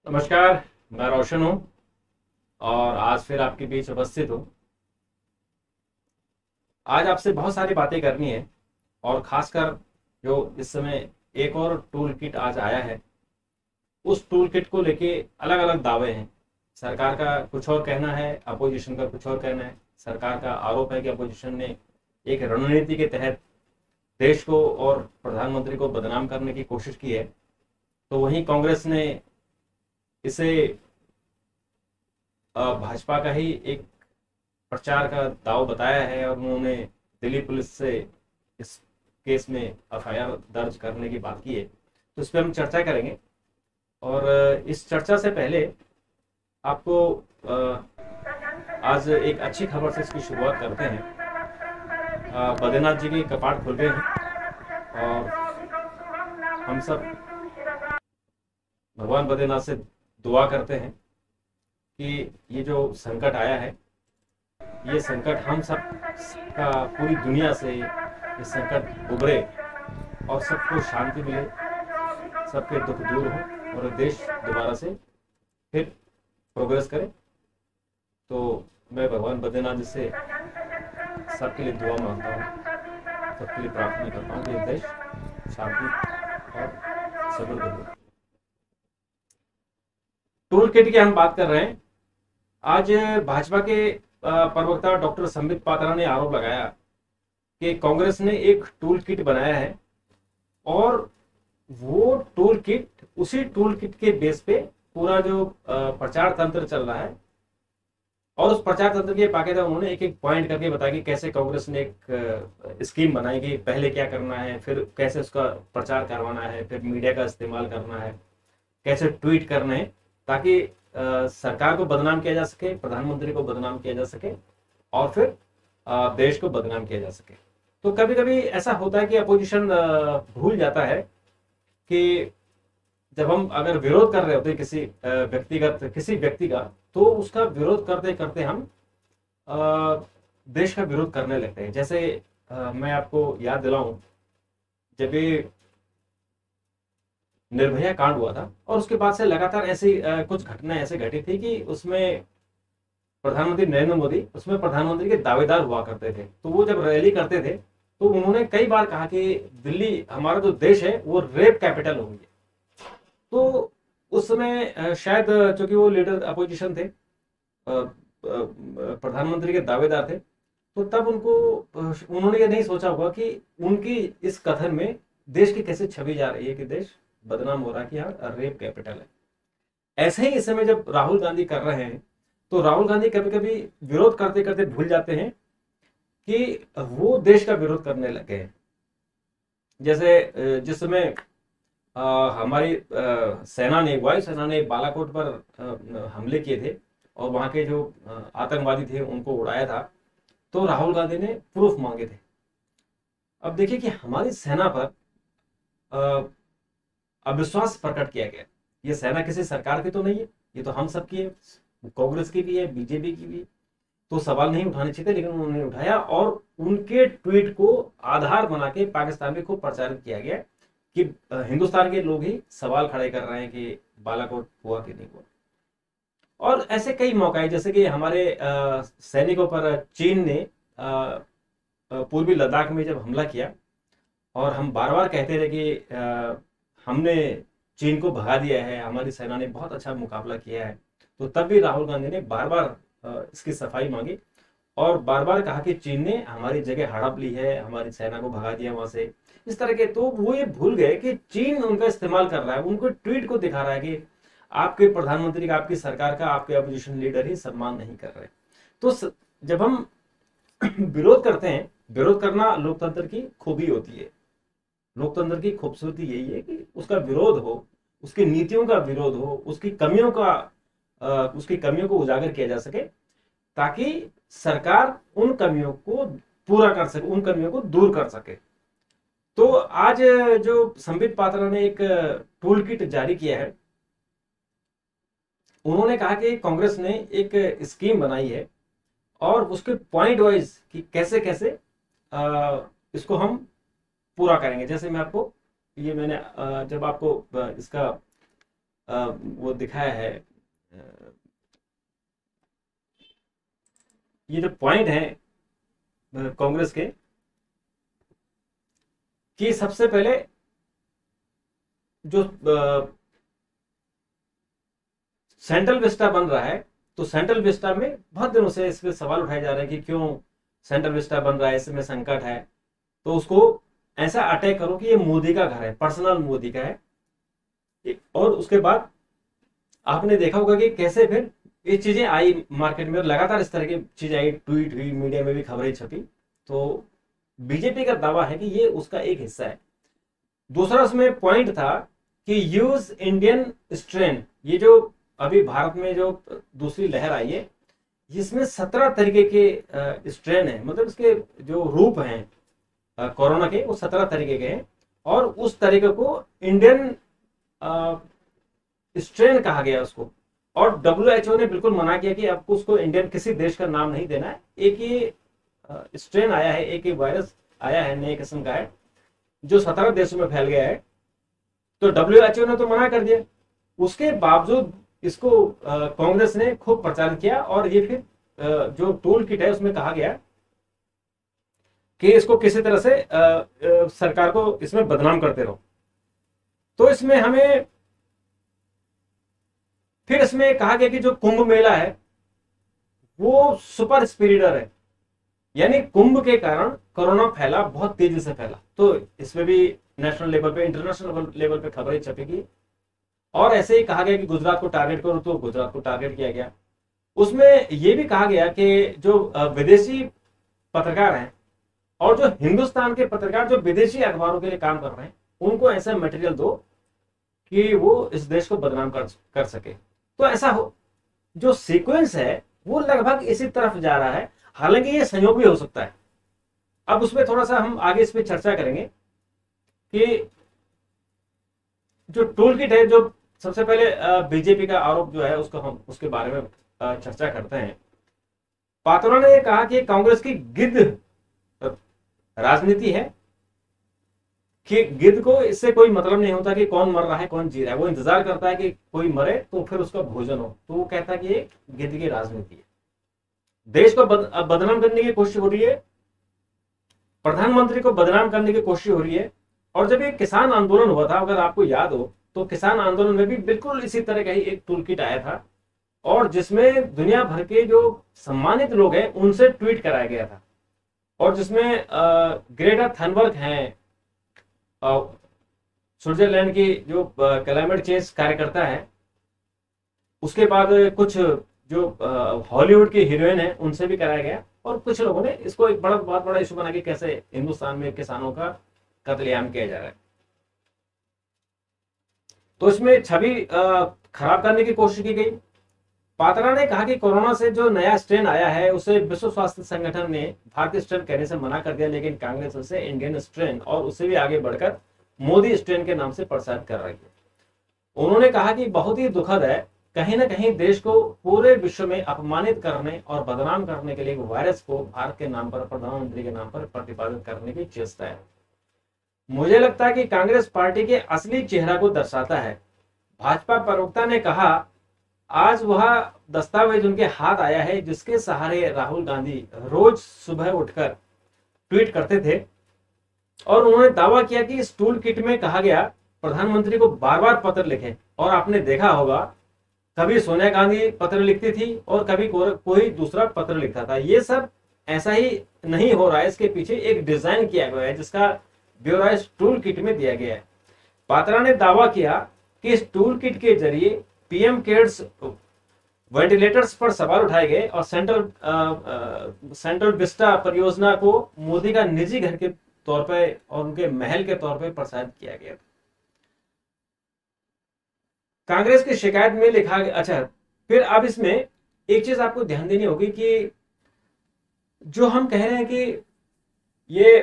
नमस्कार। मैं रोशन हूँ और आज फिर आपके बीच उपस्थित हूँ। आज आपसे बहुत सारी बातें करनी है और खासकर जो इस समय एक और टूल किट आज आया है, उस टूल किट को लेके अलग अलग दावे हैं। सरकार का कुछ और कहना है, अपोजिशन का कुछ और कहना है। सरकार का आरोप है कि अपोजिशन ने एक रणनीति के तहत देश को और प्रधानमंत्री को बदनाम करने की कोशिश की है। तो वहीं कांग्रेस ने इसे भाजपा का ही एक प्रचार का दाव बताया है और उन्होंने दिल्ली पुलिस से इस केस में एफआईआर दर्ज करने की बात की है। तो इस पर हम चर्चा करेंगे और इस चर्चा से पहले आपको आज एक अच्छी खबर से इसकी शुरुआत करते हैं। बद्रीनाथ जी के कपाट खुल गए हैं और हम सब भगवान बद्रीनाथ से दुआ करते हैं कि ये जो संकट आया है, ये संकट हम सब का पूरी दुनिया से ये संकट उभरे और सबको शांति मिले, सबके दुख दूर हो और देश दोबारा से फिर प्रोग्रेस करे। तो मैं भगवान बद्रीनाथ जी से सबके लिए दुआ मांगता हूँ, सबके लिए प्रार्थना करता हूँ कि ये देश शांति और समृद्ध हो। टूल किट की हम बात कर रहे हैं। आज भाजपा के प्रवक्ता डॉक्टर संबित पात्रा ने आरोप लगाया कि कांग्रेस ने एक टूल किट बनाया है और वो टूल किट, उसी टूल किट के बेस पे पूरा जो प्रचार तंत्र चल रहा है और उस प्रचार तंत्र के बाकायदा उन्होंने एक एक पॉइंट करके बताया कि कैसे कांग्रेस ने एक स्कीम बनाई कि पहले क्या करना है, फिर कैसे उसका प्रचार करवाना है, फिर मीडिया का इस्तेमाल करना है, कैसे ट्वीट करने हैं ताकि सरकार को बदनाम किया जा सके, प्रधानमंत्री को बदनाम किया जा सके और फिर देश को बदनाम किया जा सके। तो कभी कभी ऐसा होता है कि अपोजिशन भूल जाता है कि जब हम अगर विरोध कर रहे होते हैं किसी व्यक्तिगत किसी व्यक्ति का, तो उसका विरोध करते करते हम देश का विरोध करने लगते हैं। जैसे मैं आपको याद दिलाऊं, जब ये निर्भया कांड हुआ था और उसके बाद से लगातार ऐसी कुछ घटनाएं ऐसे घटी थी कि उसमें प्रधानमंत्री नरेंद्र मोदी उसमें प्रधानमंत्री के दावेदार हुआ करते थे। तो वो जब रैली करते थे तो उन्होंने कई बार कहा कि दिल्ली, हमारा जो देश है वो रेप कैपिटल हो गई है। तो उस समय शायद चूंकि वो लीडर अपोजिशन थे, प्रधानमंत्री के दावेदार थे, तो तब उन्होंने ये नहीं सोचा होगा कि उनकी इस कथन में देश की कैसे छवि जा रही है कि देश बदनाम हो रहा है कि यहाँ रेप कैपिटल है। ऐसे ही इस समय जब राहुल गांधी कर रहे हैं, तो राहुल गांधी कभी कभी विरोध करते करते भूल जाते हैं कि वो देश का विरोध करने लगे हैं। जैसे जिस समय हमारी वायु सेना ने बालाकोट पर हमले किए थे और वहां के जो आतंकवादी थे उनको उड़ाया था, तो राहुल गांधी ने प्रूफ मांगे थे। अब देखिए कि हमारी सेना पर अविश्वास प्रकट किया गया। ये सेना किसी सरकार की तो नहीं है, ये तो हम सबकी है, कांग्रेस की भी है, बीजेपी की भी है। तो सवाल नहीं उठाने चाहिए, लेकिन उन्होंने उठाया और उनके ट्वीट को आधार बना के पाकिस्तान में खूब प्रचारित किया गया कि हिंदुस्तान के लोग ही सवाल खड़े कर रहे हैं कि बालाकोट हुआ कि नहीं हुआ। और ऐसे कई मौके हैं, जैसे कि हमारे सैनिकों पर चीन ने पूर्वी लद्दाख में जब हमला किया और हम बार बार कहते रहे कि हमने चीन को भगा दिया है, हमारी सेना ने बहुत अच्छा मुकाबला किया है, तो तब भी राहुल गांधी ने बार बार इसकी सफाई मांगी और बार बार कहा कि चीन ने हमारी जगह हड़प ली है, हमारी सेना को भगा दिया वहां से, इस तरह के। तो वो ये भूल गए कि चीन उनका इस्तेमाल कर रहा है, उनको ट्वीट को दिखा रहा है कि आपके प्रधानमंत्री का, आपकी सरकार का, आपके अपोजिशन लीडर ही सम्मान नहीं कर रहे। तो जब हम विरोध करते हैं, विरोध करना लोकतंत्र की खूबी होती है। लोकतंत्र की खूबसूरती यही है कि उसका विरोध हो, उसकी नीतियों का विरोध हो, उसकी कमियों को उजागर किया जा सके ताकि सरकार उन कमियों को पूरा कर सके, उन कमियों को दूर कर सके। तो आज जो संबित पात्रा ने एक टूल किट जारी किया है, उन्होंने कहा कि कांग्रेस ने एक स्कीम बनाई है और उसके पॉइंट वाइज कि कैसे कैसे इसको हम पूरा करेंगे। जैसे मैं आपको मैंने जब आपको इसका वो दिखाया है, ये जो पॉइंट है कांग्रेस के, कि सबसे पहले जो सेंट्रल विस्टा बन रहा है, तो सेंट्रल विस्टा में बहुत दिनों से इस पे सवाल उठाए जा रहे हैं कि क्यों सेंट्रल विस्टा बन रहा है, इसमें संकट है, तो उसको ऐसा अटैक करो कि ये मोदी का घर है, पर्सनल मोदी का है। और उसके बाद आपने देखा होगा कि कैसे फिर ये चीजें आई मार्केट में, लगातार इस तरह की चीजें आई, ट्वीट हुई, मीडिया में भी खबरें छपी। तो बीजेपी का दावा है कि ये उसका एक हिस्सा है। दूसरा उसमें पॉइंट था कि यूज इंडियन स्ट्रेन, ये जो अभी भारत में जो दूसरी लहर आई है, इसमें 17 तरीके के स्ट्रेन है, मतलब इसके जो रूप हैं कोरोना के, वो 17 तरीके के हैं। और उस तरीके को इंडियन स्ट्रेन कहा गया उसको। और WHO ने बिल्कुल मना किया कि आपको उसको इंडियन किसी देश का नाम नहीं देना है। एक ही स्ट्रेन आया है, एक ही वायरस आया है, नए किस्म का है, जो 17 देशों में फैल गया है। तो WHO ने तो मना कर दिया, उसके बावजूद इसको कांग्रेस ने खूब प्रचार किया। और ये फिर जो टूल किट है उसमें कहा गया कि इसको किसी तरह से सरकार को इसमें बदनाम करते रहो। तो इसमें हमें फिर इसमें कहा गया कि जो कुंभ मेला है वो सुपर स्प्रेडर है, यानी कुंभ के कारण कोरोना फैला, बहुत तेजी से फैला। तो इसमें भी नेशनल लेवल पे, इंटरनेशनल लेवल पे खबरें छपेगी। और ऐसे ही कहा गया कि गुजरात को टारगेट करो, तो गुजरात को टारगेट किया गया। उसमें यह भी कहा गया कि जो विदेशी पत्रकार हैं और जो हिंदुस्तान के पत्रकार जो विदेशी अखबारों के लिए काम कर रहे हैं, उनको ऐसा मटेरियल दो कि वो इस देश को बदनाम कर सके। तो ऐसा हो, जो सीक्वेंस है वो लगभग इसी तरफ जा रहा है। हालांकि ये संयोग भी हो सकता है। अब उसमें थोड़ा सा हम आगे इस पर चर्चा करेंगे कि जो टूल किट है, जो सबसे पहले बीजेपी का आरोप जो है उसको हम उसके बारे में चर्चा करते हैं। पात्रा ने कहा कि कांग्रेस की गिद्ध राजनीति है, कि गिद्ध को इससे कोई मतलब नहीं होता कि कौन मर रहा है कौन जी रहा है, वो इंतजार करता है कि कोई मरे तो फिर उसका भोजन हो। तो वो कहता है कि ये गिद्ध की राजनीति है, देश को बदनाम करने की कोशिश हो रही है, प्रधानमंत्री को बदनाम करने की कोशिश हो रही है। और जब ये किसान आंदोलन हुआ था, अगर आपको याद हो, तो किसान आंदोलन में भी बिल्कुल इसी तरह का ही एक टूल किट आया था, और जिसमें दुनिया भर के जो सम्मानित लोग हैं उनसे ट्वीट कराया गया था। और जिसमें ग्रेटा थनबर्ग हैं, स्विट्जरलैंड की जो क्लाइमेट चेंज कार्यकर्ता है, उसके बाद कुछ जो हॉलीवुड की हीरोइन है उनसे भी कराया गया। और कुछ लोगों ने इसको एक बहुत बड़ा इशू बना के कैसे हिंदुस्तान में किसानों का कत्लेआम किया जा रहा है। तो इसमें छवि खराब करने की कोशिश की गई। पात्रा ने कहा कि कोरोना से जो नया स्ट्रेन आया है उसे विश्व स्वास्थ्य संगठन ने भारतीय स्ट्रेन कहने से मना कर दिया, लेकिन कांग्रेस उसे इंडियन स्ट्रेन और उससे भी आगे बढ़कर मोदी स्ट्रेन के नाम से प्रसारित कर रही है। उन्होंने कहा कि बहुत ही दुखद है, कहीं ना कहीं देश को पूरे विश्व में अपमानित करने और बदनाम करने के लिए वायरस को भारत के नाम पर, प्रधानमंत्री के नाम पर प्रतिपादित करने की चेष्टा है। मुझे लगता है कि कांग्रेस पार्टी के असली चेहरा को दर्शाता है। भाजपा प्रवक्ता ने कहा, आज वह दस्तावेज उनके हाथ आया है जिसके सहारे राहुल गांधी रोज सुबह उठकर ट्वीट करते थे। और उन्होंने दावा किया कि इस टूल किट में कहा गया प्रधानमंत्री को बार बार पत्र लिखें। और आपने देखा होगा, कभी सोनिया गांधी पत्र लिखती थी और कभी कोई दूसरा पत्र लिखता था। ये सब ऐसा ही नहीं हो रहा है, इसके पीछे एक डिजाइन किया गया है जिसका ब्यौरा इस टूल किट में दिया गया है। पात्रा ने दावा किया कि इस टूल किट के जरिए पीएम केयर्स वेंटिलेटर्स पर सवाल उठाए गए और सेंट्रल विस्टा परियोजना को मोदी का निजी घर के तौर पर और उनके महल के तौर पर प्रसारित किया गया। कांग्रेस की शिकायत में लिखा गया। अच्छा, फिर अब इसमें एक चीज आपको ध्यान देनी होगी कि जो हम कह रहे हैं कि ये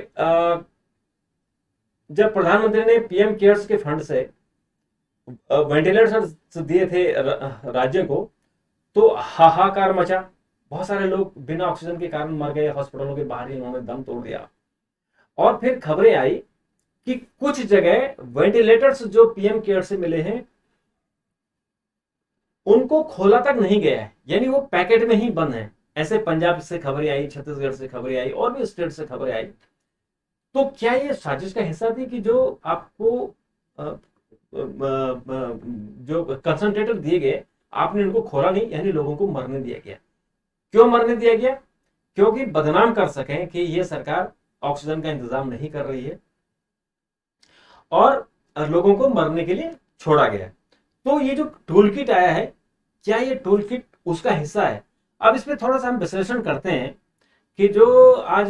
जब प्रधानमंत्री ने पीएम केयर्स के फंड से वेंटिलेटर्स दिए थे राज्य को, तो हाहाकार मचा, बहुत सारे लोग बिना ऑक्सीजन के कारण मर गए, हॉस्पिटलों के बाहर ही उन्होंने दम तोड़ दिया। और फिर खबरें आई कि कुछ जगह वेंटिलेटर्स जो पीएम केयर से मिले हैं उनको खोला तक नहीं गया है, यानी वो पैकेट में ही बंद है। ऐसे पंजाब से खबरें आई, छत्तीसगढ़ से खबरें आई, और भी स्टेट से खबरें आई। तो क्या ये साजिश का हिस्सा थी कि जो आपको जो कंसंट्रेटर दिए गए, आपने उनको खोला नहीं, यानी लोगों को मरने दिया गया। क्यों मरने दिया गया? क्योंकि बदनाम कर सकें कि ये सरकार ऑक्सीजन का इंतजाम नहीं कर रही है, और लोगों को मरने के लिए छोड़ा गया। तो ये जो टूल किट आया है, क्या ये टूल किट उसका हिस्सा है? अब इसमें थोड़ा सा हम विश्लेषण करते हैं कि जो आज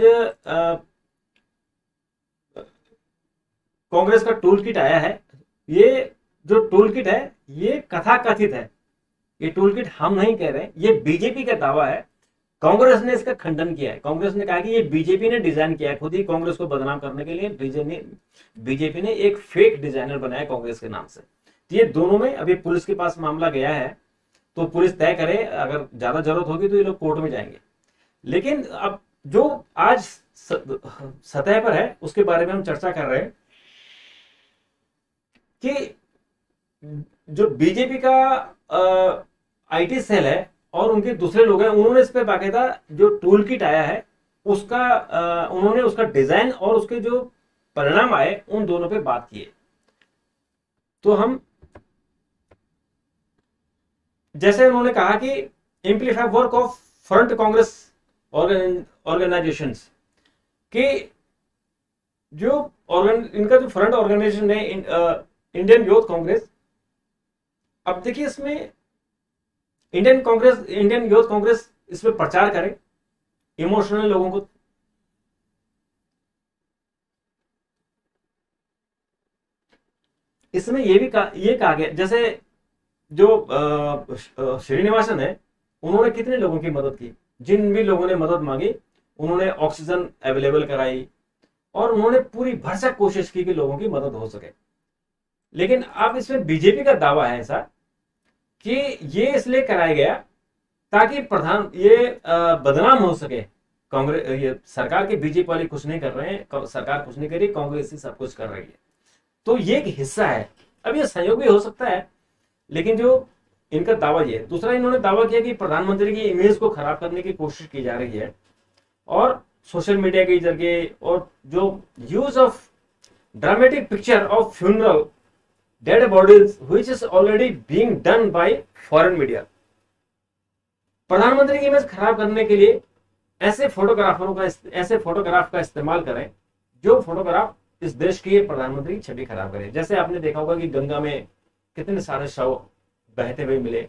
कांग्रेस का टूल किट आया है, ये जो टूल किट है ये कथा कथित है। ये टूल किट हम नहीं कह रहे, ये बीजेपी का दावा है। कांग्रेस ने इसका खंडन किया है। कांग्रेस ने कहा कि ये बीजेपी ने डिजाइन किया है, खुद ही कांग्रेस को बदनाम करने के लिए बीजेपी ने एक फेक डिजाइनर बनाया कांग्रेस के नाम से। तो ये दोनों में अभी पुलिस के पास मामला गया है, तो पुलिस तय करे, अगर ज्यादा जरूरत होगी तो ये लोग कोर्ट में जाएंगे। लेकिन अब जो आज सतह पर है उसके बारे में हम चर्चा कर रहे हैं कि जो बीजेपी का आईटी सेल है और उनके दूसरे लोग हैं, उन्होंने इस पे बाकायदा जो टूल किट आया है उसका उन्होंने उसका डिजाइन और उसके जो परिणाम आए उन दोनों पे बात की है। तो हम जैसे उन्होंने कहा कि amplify work of front Congress organisations, कि जो इनका जो फ्रंट ऑर्गेनाइजेशन है इंडियन यूथ कांग्रेस। अब देखिए इसमें इंडियन यूथ कांग्रेस इसमें प्रचार करे इमोशनल लोगों को। इसमें ये कहा गया, जैसे जो श्रीनिवासन है, उन्होंने कितने लोगों की मदद की, जिन भी लोगों ने मदद मांगी उन्होंने ऑक्सीजन अवेलेबल कराई, और उन्होंने पूरी भरसक कोशिश की कि लोगों की मदद हो सके। लेकिन अब इसमें बीजेपी का दावा है ऐसा कि ये इसलिए कराया गया ताकि बदनाम हो सके कांग्रेस। ये सरकार के बीजेपी वाले कुछ नहीं कर रहे हैं, सरकार कुछ नहीं कर रही, कांग्रेस ही सब कुछ कर रही है। तो ये एक हिस्सा है। अब ये संयोग भी हो सकता है, लेकिन जो इनका दावा ये है। दूसरा, इन्होंने दावा किया कि प्रधानमंत्री की इमेज को खराब करने की कोशिश की जा रही है, और सोशल मीडिया के जरिए, और जो use of dramatic picture of funeral dead bodies which is already being done by foreign media. प्रधानमंत्री की इमेज खराब करने के लिए ऐसे फोटोग्राफ का इस्तेमाल करें जो फोटोग्राफ इस देश की प्रधानमंत्री की छवि खराब करे। जैसे आपने देखा होगा कि गंगा में कितने सारे शव बहते हुए मिले,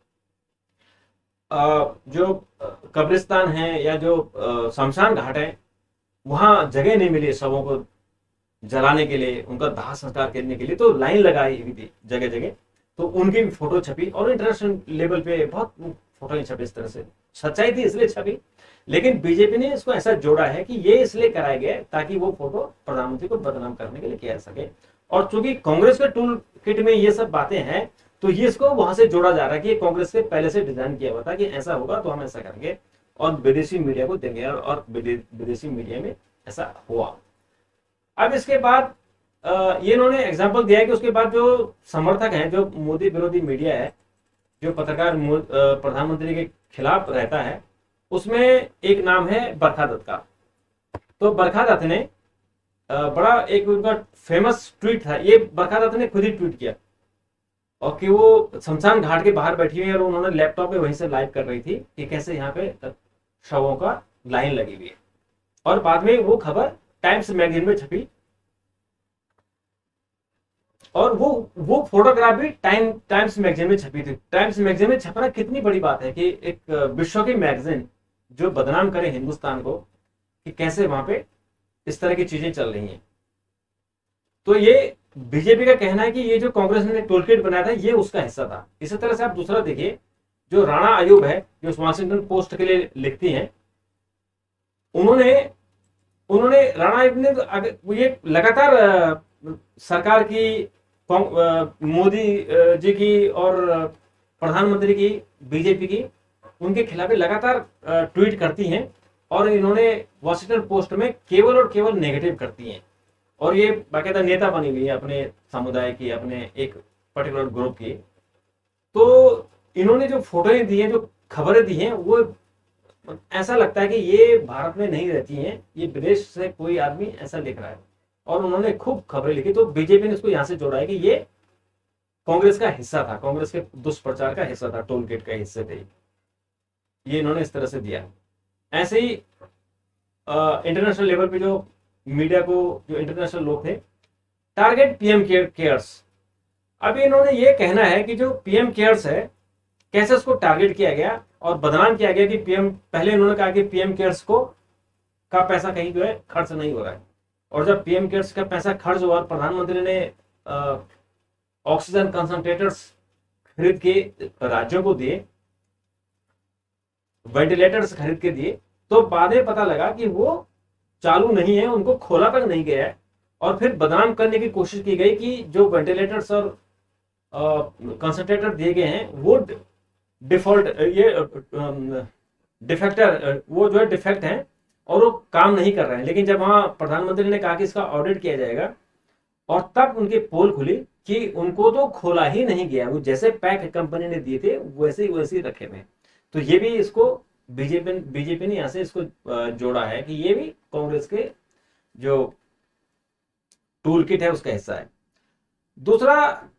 जो कब्रिस्तान है या जो शमशान घाट है, वहां जगह नहीं मिली शवों को जलाने के लिए, उनका दाह संस्कार करने के लिए, तो लाइन लगाई हुई थी जगह जगह। तो उनकी भी फोटो छपी, और इंटरनेशनल लेवल पे बहुत फोटो छपी। इस तरह से सच्चाई थी इसलिए छपी, लेकिन बीजेपी ने इसको ऐसा जोड़ा है कि ये इसलिए कराया गया ताकि वो फोटो प्रधानमंत्री को बदनाम करने के लिए किया जा सके। और चूंकि कांग्रेस के टूल किट में ये सब बातें हैं, तो ये इसको वहां से जोड़ा जा रहा है कि ये कांग्रेस से पहले से डिजाइन किया हुआ था कि ऐसा होगा तो हम ऐसा करेंगे, और विदेशी मीडिया को देंगे, और विदेशी मीडिया में ऐसा हुआ। अब इसके बाद ये इन्होंने एग्जाम्पल दिया है कि उसके बाद जो समर्थक हैं, जो मोदी विरोधी मीडिया है, जो पत्रकार प्रधानमंत्री के खिलाफ रहता है, उसमें एक नाम है बरखा दत्त का। तो बरखा दत्त ने बड़ा एक उनका फेमस ट्वीट था, ये बरखा दत्त ने खुद ही ट्वीट किया, और कि वो शमशान घाट के बाहर बैठी हुई है और उन्होंने लैपटॉप पे वहीं से लाइव कर रही थी कि कैसे यहाँ पे शवों का लाइन लगी हुई है। और बाद में वो खबर टाइम्स मैगजीन में छपी, और वो फोटोग्राफ भी टाइम्स मैगजीन में छपी थी। टाइम्स मैगजीन में छपना कितनी बड़ी बात है कि एक विश्व की मैगजीन जो बदनाम करे हिंदुस्तान को कि कैसे वहां पे इस तरह की चीजें चल रही हैं। तो ये बीजेपी का कहना है कि ये जो कांग्रेस ने टूलकिट बनाया था ये उसका हिस्सा था। इसी तरह से आप दूसरा देखिए, जो राणा आयुब है, जो वाशिंगटन पोस्ट के लिए लिखती हैं, उन्होंने राणा आयुब ने ये लगातार सरकार की, मोदी जी की और प्रधानमंत्री की, बीजेपी की, उनके खिलाफ लगातार ट्वीट करती हैं, और इन्होंने वॉशिंगटन पोस्ट में केवल और केवल नेगेटिव करती हैं, और ये बाकायदा नेता बनी हुई है अपने समुदाय की, अपने एक पर्टिकुलर ग्रुप की। तो इन्होंने जो फोटोएं दी हैं, जो खबरें दी हैं, वो ऐसा लगता है कि ये भारत में नहीं रहती हैं, ये विदेश से कोई आदमी ऐसा लिख रहा है। और उन्होंने खूब खबरें लिखी, तो बीजेपी ने इसको यहां से जोड़ा है कि ये कांग्रेस का हिस्सा था, कांग्रेस के दुष्प्रचार का हिस्सा था, टोल गेट का हिस्से थे, ये इन्होंने इस तरह से दिया। ऐसे ही इंटरनेशनल लेवल पे जो मीडिया को, जो इंटरनेशनल लोग थे, टारगेट पीएम केयर्स। अभी इन्होंने ये कहना है कि जो पीएम केयर्स है, कैसे उसको टारगेट किया गया और बदनाम किया गया कि पीएम, पहले इन्होंने कहा कि पीएम केयर्स को का पैसा कहीं जो है खर्च नहीं हो रहा है, और जब पीएम केयर्स का पैसा खर्च हुआ और प्रधानमंत्री ने ऑक्सीजन कंसंट्रेटर्स खरीद के राज्यों को दिए, वेंटिलेटर्स खरीद के दिए, तो बाद में पता लगा कि वो चालू नहीं है, उनको खोला तक नहीं गया है। और फिर बदनाम करने की कोशिश की गई कि जो वेंटिलेटर्स और कंसंट्रेटर दिए गए हैं वो डिफॉल्ट, ये डिफेक्टर, वो जो है डिफेक्ट हैं और वो काम नहीं कर रहे हैं। लेकिन जब वहां प्रधानमंत्री ने कहा कि इसका ऑडिट किया जाएगा, और तब उनकी पोल खुली कि उनको तो खोला ही नहीं गया, वो जैसे पैक कंपनी ने दिए थे वैसे ही रखे हुए। तो ये भी इसको बीजेपी ने यहां से इसको जोड़ा है कि ये भी कांग्रेस के जो टूल किट है उसका हिस्सा है। दूसरा,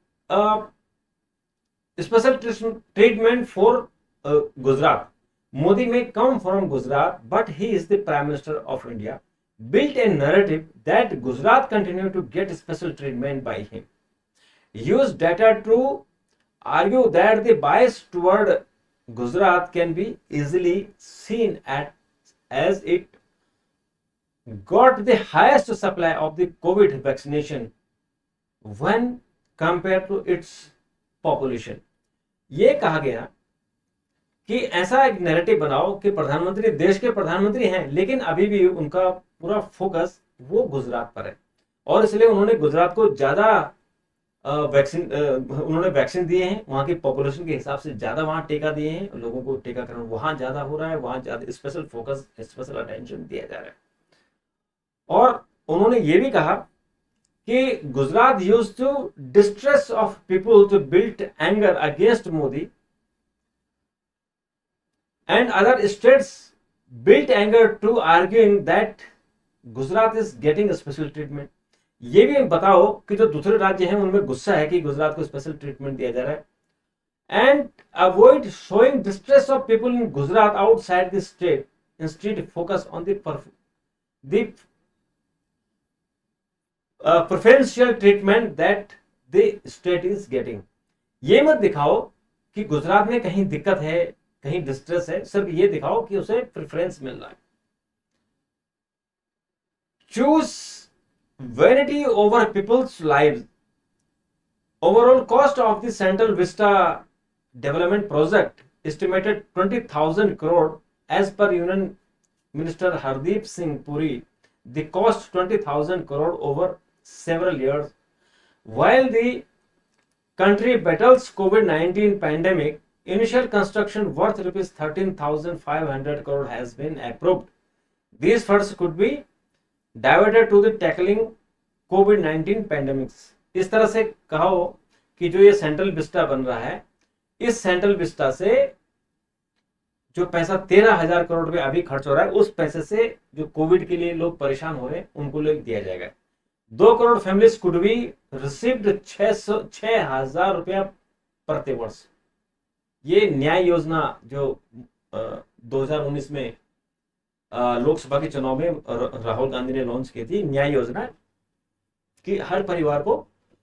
special treatment for Gujarat. Modi may come from Gujarat, but he is the Prime Minister of India. Built a narrative that Gujarat continue to get special treatment by him. Used data to argue that the bias toward Gujarat can be easily seen as it got the highest supply of the COVID vaccination when compared to its population. ये कहा गया कि ऐसा एक narrative बनाओ कि प्रधानमंत्री देश के प्रधानमंत्री हैं, लेकिन अभी भी उनका पूरा फोकस वो गुजरात पर है, और इसलिए उन्होंने गुजरात को ज्यादा उन्होंने वैक्सीन दिए हैं, वहां की पॉपुलेशन के हिसाब से ज्यादा वहां टीका दिए हैं, लोगों को टीकाकरण वहां ज्यादा हो रहा है, वहां ज्यादा स्पेशल फोकस, स्पेशल अटेंशन दिया जा रहा है। और उन्होंने ये भी कहा कि Gujarat used to distress of people to build anger against Modi, and other states built anger to arguing that Gujarat is getting a special treatment. ये भी बताओ कि जो दूसरे राज्य हैं उनमें गुस्सा है कि गुजरात को स्पेशल ट्रीटमेंट दिया जा रहा है। And avoid showing distress of people in Gujarat outside the state, instead focus on the preferential treatment that the state is getting. ये मत दिखाओ कि गुजरात में कहीं दिक्कत है, कहीं डिस्ट्रेस है, सिर्फ ये दिखाओ कि उसे प्रेफरेंस मिल रहा है। Choose vanity over people's lives. Overall cost of the central vista development project estimated 20,000 crore as per union minister Hardeep Singh Puri. The cost 20,000 crore over several years. While the country battles COVID-19 pandemic, initial construction worth rupees 13,500 crore has been approved. These funds could be diverted to the tackling COVID-19 pandemics. इस तरह से कहो कि जो ये central Vista बन रहा है, इस सेंट्रल विस्टा से जो पैसा 13,000 करोड़ रुपए अभी खर्च हो रहा है, उस पैसे से जो कोविड के लिए लोग परेशान हो रहे हैं उनको लोग दिया जाएगा। 2 crore families could be received 6,000 रुपया प्रति वर्ष। ये न्याय योजना जो 2019 में लोकसभा के चुनाव में राहुल गांधी ने लॉन्च की थी, न्याय योजना कि हर परिवार को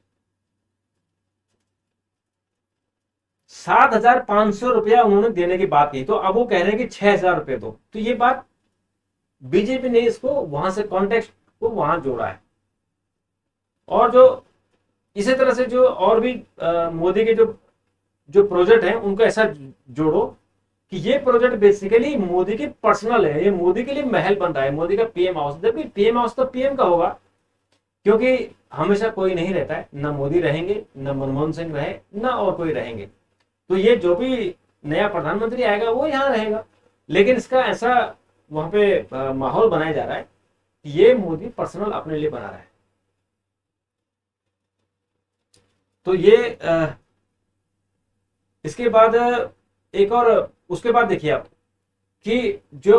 7,500 रुपया उन्होंने देने की बात की, तो अब वो कह रहे हैं कि 6,000 रुपये दो। तो ये बात बीजेपी ने इसको वहां से कॉन्टेक्स्ट को वहां जोड़ा है। और जो इसी तरह से जो और भी मोदी के जो प्रोजेक्ट हैं उनको ऐसा जोड़ो कि ये प्रोजेक्ट बेसिकली मोदी के पर्सनल है, ये मोदी के लिए महल बन रहा है, मोदी का पीएम हाउस। जबकि पीएम हाउस तो पीएम का होगा, क्योंकि हमेशा कोई नहीं रहता है, ना मोदी रहेंगे, ना मनमोहन सिंह रहे, ना और कोई रहेंगे। तो ये जो भी नया प्रधानमंत्री आएगा वो यहाँ रहेगा, लेकिन इसका ऐसा वहां पे माहौल बनाया जा रहा है कि ये मोदी पर्सनल अपने लिए बना रहा है। तो ये इसके बाद एक और, उसके बाद देखिए आप कि जो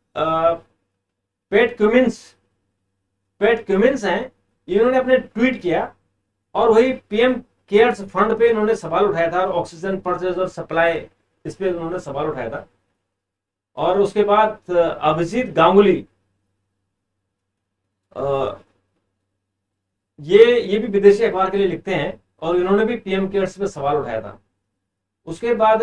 पेट क्यूमिंस हैं, इन्होंने अपने ट्वीट किया और वही पीएम केयर्स फंड पे इन्होंने सवाल उठाया था, और ऑक्सीजन परचेज और सप्लाई, इस पे उन्होंने सवाल उठाया था। और उसके बाद अभिजीत गांगुली, ये भी विदेशी अखबार के लिए लिखते हैं, और इन्होंने भी पीएम केयर्स पे सवाल उठाया था। उसके बाद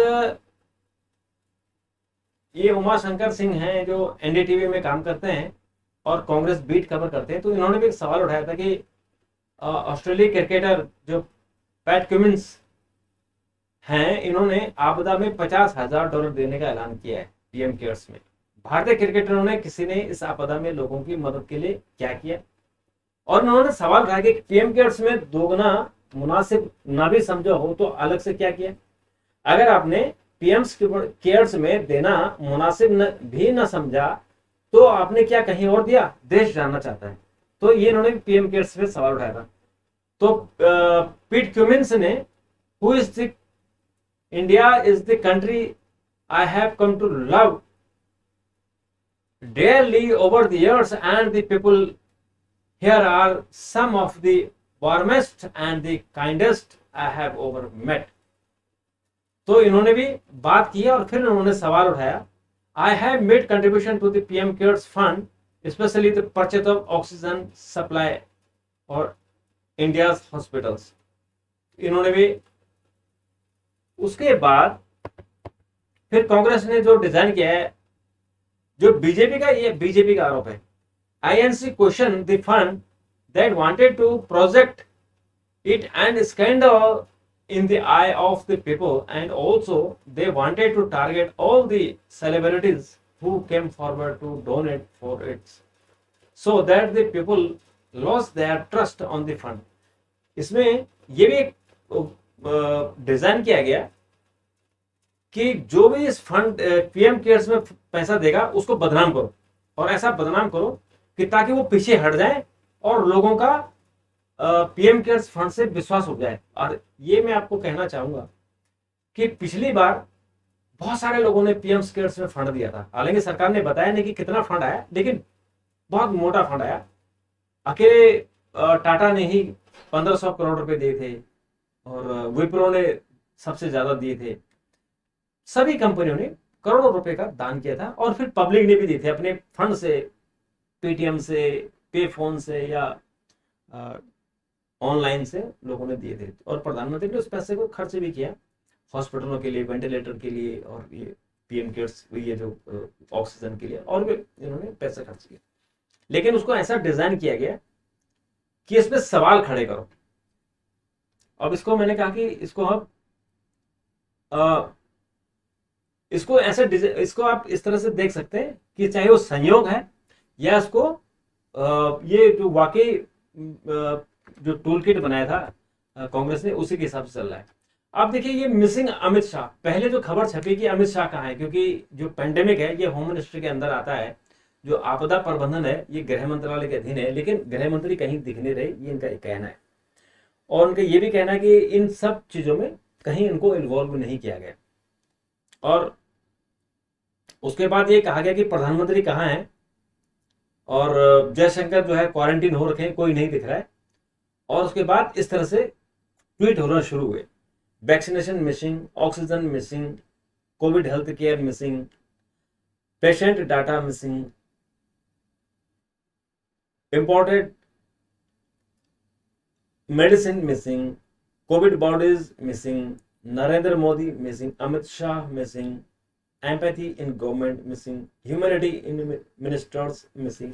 ये उमा शंकर सिंह हैं जो एनडीटीवी में काम करते हैं और कांग्रेस बीट कवर करते हैं, तो इन्होंने भी एक सवाल उठाया था कि ऑस्ट्रेलियाई क्रिकेटर जो पैट कमिंस हैं, इन्होंने आपदा में $50,000 देने का ऐलान किया है पीएम केयर्स में। भारतीय क्रिकेटरों ने किसी ने इस आपदा में लोगों की मदद के लिए क्या किया? और उन्होंने सवाल उठाया कि पीएम केयर्स में दोगुना मुनासिब ना भी समझा हो तो अलग से क्या किया? अगर आपने पीएम केयर्स में देना मुनासिब भी न समझा तो आपने क्या कहीं और दिया? देश जानना चाहता है। तो ये इन्होंने पीएम केयर्स पे सवाल उठाया था। तो पीट क्यूमिंस ने, who is the India is the country I have come to love dearly over the years, and the people here are some of the warmest and the kindest I have ever met. तो इन्होंने भी बात की और फिर इन्होंने सवाल उठाया, I have made contribution to the PM Cares Fund, especially the purchase of oxygen supply or India's hospitals. इन्होंने भी, उसके बाद फिर कांग्रेस ने जो डिजाइन किया है, जो बीजेपी का आरोप है, INC question the fund that wanted to project it and scandal in the eye of the people, and also they wanted to target all the celebrities who came forward to donate for it, so that the people lost their trust on the fund. इसमें ये भी एक design किया गया कि जो भी इस फंड पीएम केयर्स में पैसा देगा उसको बदनाम करो, और ऐसा बदनाम करो कि ताकि वो पीछे हट जाए और लोगों का पीएम केयर्स फंड से विश्वास उठ जाए। और ये मैं आपको कहना चाहूंगा कि पिछली बार बहुत सारे लोगों ने पीएम केयर्स में फंड दिया था, हालांकि सरकार ने बताया नहीं कि कितना फंड आया, लेकिन बहुत मोटा फंड आया। अकेले टाटा ने ही 1500 करोड़ रुपए दिए थे, और विप्रो ने सबसे ज्यादा दिए थे। सभी कंपनियों ने करोड़ों रुपए का दान किया था, और फिर पब्लिक ने भी दिए थे अपने फंड से, पेटीएम से, पे फोन से, या ऑनलाइन से लोगों ने दिए थे। और प्रधानमंत्री ने उस पैसे को खर्च भी किया हॉस्पिटलों के लिए, वेंटिलेटर के लिए, और ये पीएम केयर्स, ये जो ऑक्सीजन के लिए, और भी इन्होंने पैसे खर्च किए। लेकिन उसको ऐसा डिजाइन किया गया कि इस पे सवाल खड़े करो। अब इसको मैंने कहा कि इसको हम इसको ऐसे इसको आप इस तरह से देख सकते हैं कि चाहे वो संयोग है या इसको ये जो वाकई जो टूल किट बनाया था कांग्रेस ने, उसी के हिसाब से चल रहा है। अब देखिए ये मिसिंग अमित शाह, पहले जो खबर छपी कि अमित शाह कहाँ है, क्योंकि जो पेंडेमिक है ये होम मिनिस्ट्री के अंदर आता है, जो आपदा प्रबंधन है ये गृह मंत्रालय के अधीन है, लेकिन गृह मंत्री कहीं दिख नहीं रहे, ये इनका कहना है। और उनका ये भी कहना है कि इन सब चीजों में कहीं इनको इन्वॉल्व नहीं किया गया। और उसके बाद ये कहा गया कि प्रधानमंत्री कहाँ है, और जयशंकर जो है क्वारंटीन हो रखे हैं, कोई नहीं दिख रहा है। और उसके बाद इस तरह से ट्वीट होना शुरू हुए, vaccination missing, oxygen missing, covid health care missing, patient data missing, imported medicine missing, covid bodies missing, Narendra Modi missing, Amit Shah missing, empathy in government missing, humanity in ministers missing,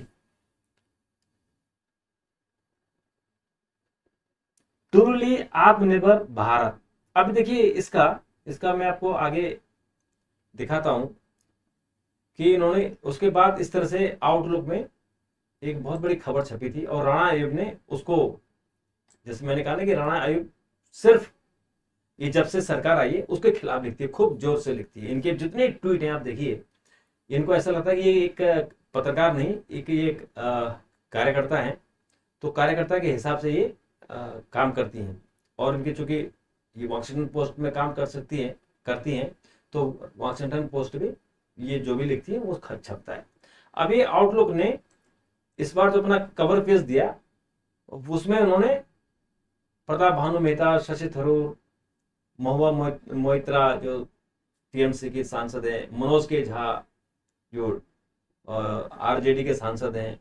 truly Atmanirbhar Bharat. अब देखिए इसका मैं आपको आगे दिखाता हूं कि इन्होंने उसके बाद इस तरह से आउटलुक में एक बहुत बड़ी खबर छपी थी, और राणा आयोग ने उसको, जैसे मैंने कहा ना कि राणा आयोग सिर्फ ये जब से सरकार आई है उसके खिलाफ लिखती है, खूब जोर से लिखती है। इनके जितने ट्वीट हैं आप देखिए, इनको ऐसा लगता है कि ये एक पत्रकार नहीं, एक कार्यकर्ता है, तो कार्यकर्ता के हिसाब से ये काम करती हैं। और इनके चूंकि ये वॉशिंगटन पोस्ट में काम कर सकती हैं, करती हैं तो वॉशिंगटन पोस्ट भी ये जो भी लिखती है वो छपता है। अब ये आउटलुक ने इस बार जो अपना कवर पेज दिया उसमें उन्होंने प्रताप भानु मेहता, शशि थरूर, महुआ मोइत्रा जो टीएमसी के सांसद हैं, मनोज के झा जो आरजेडी के सांसद हैं,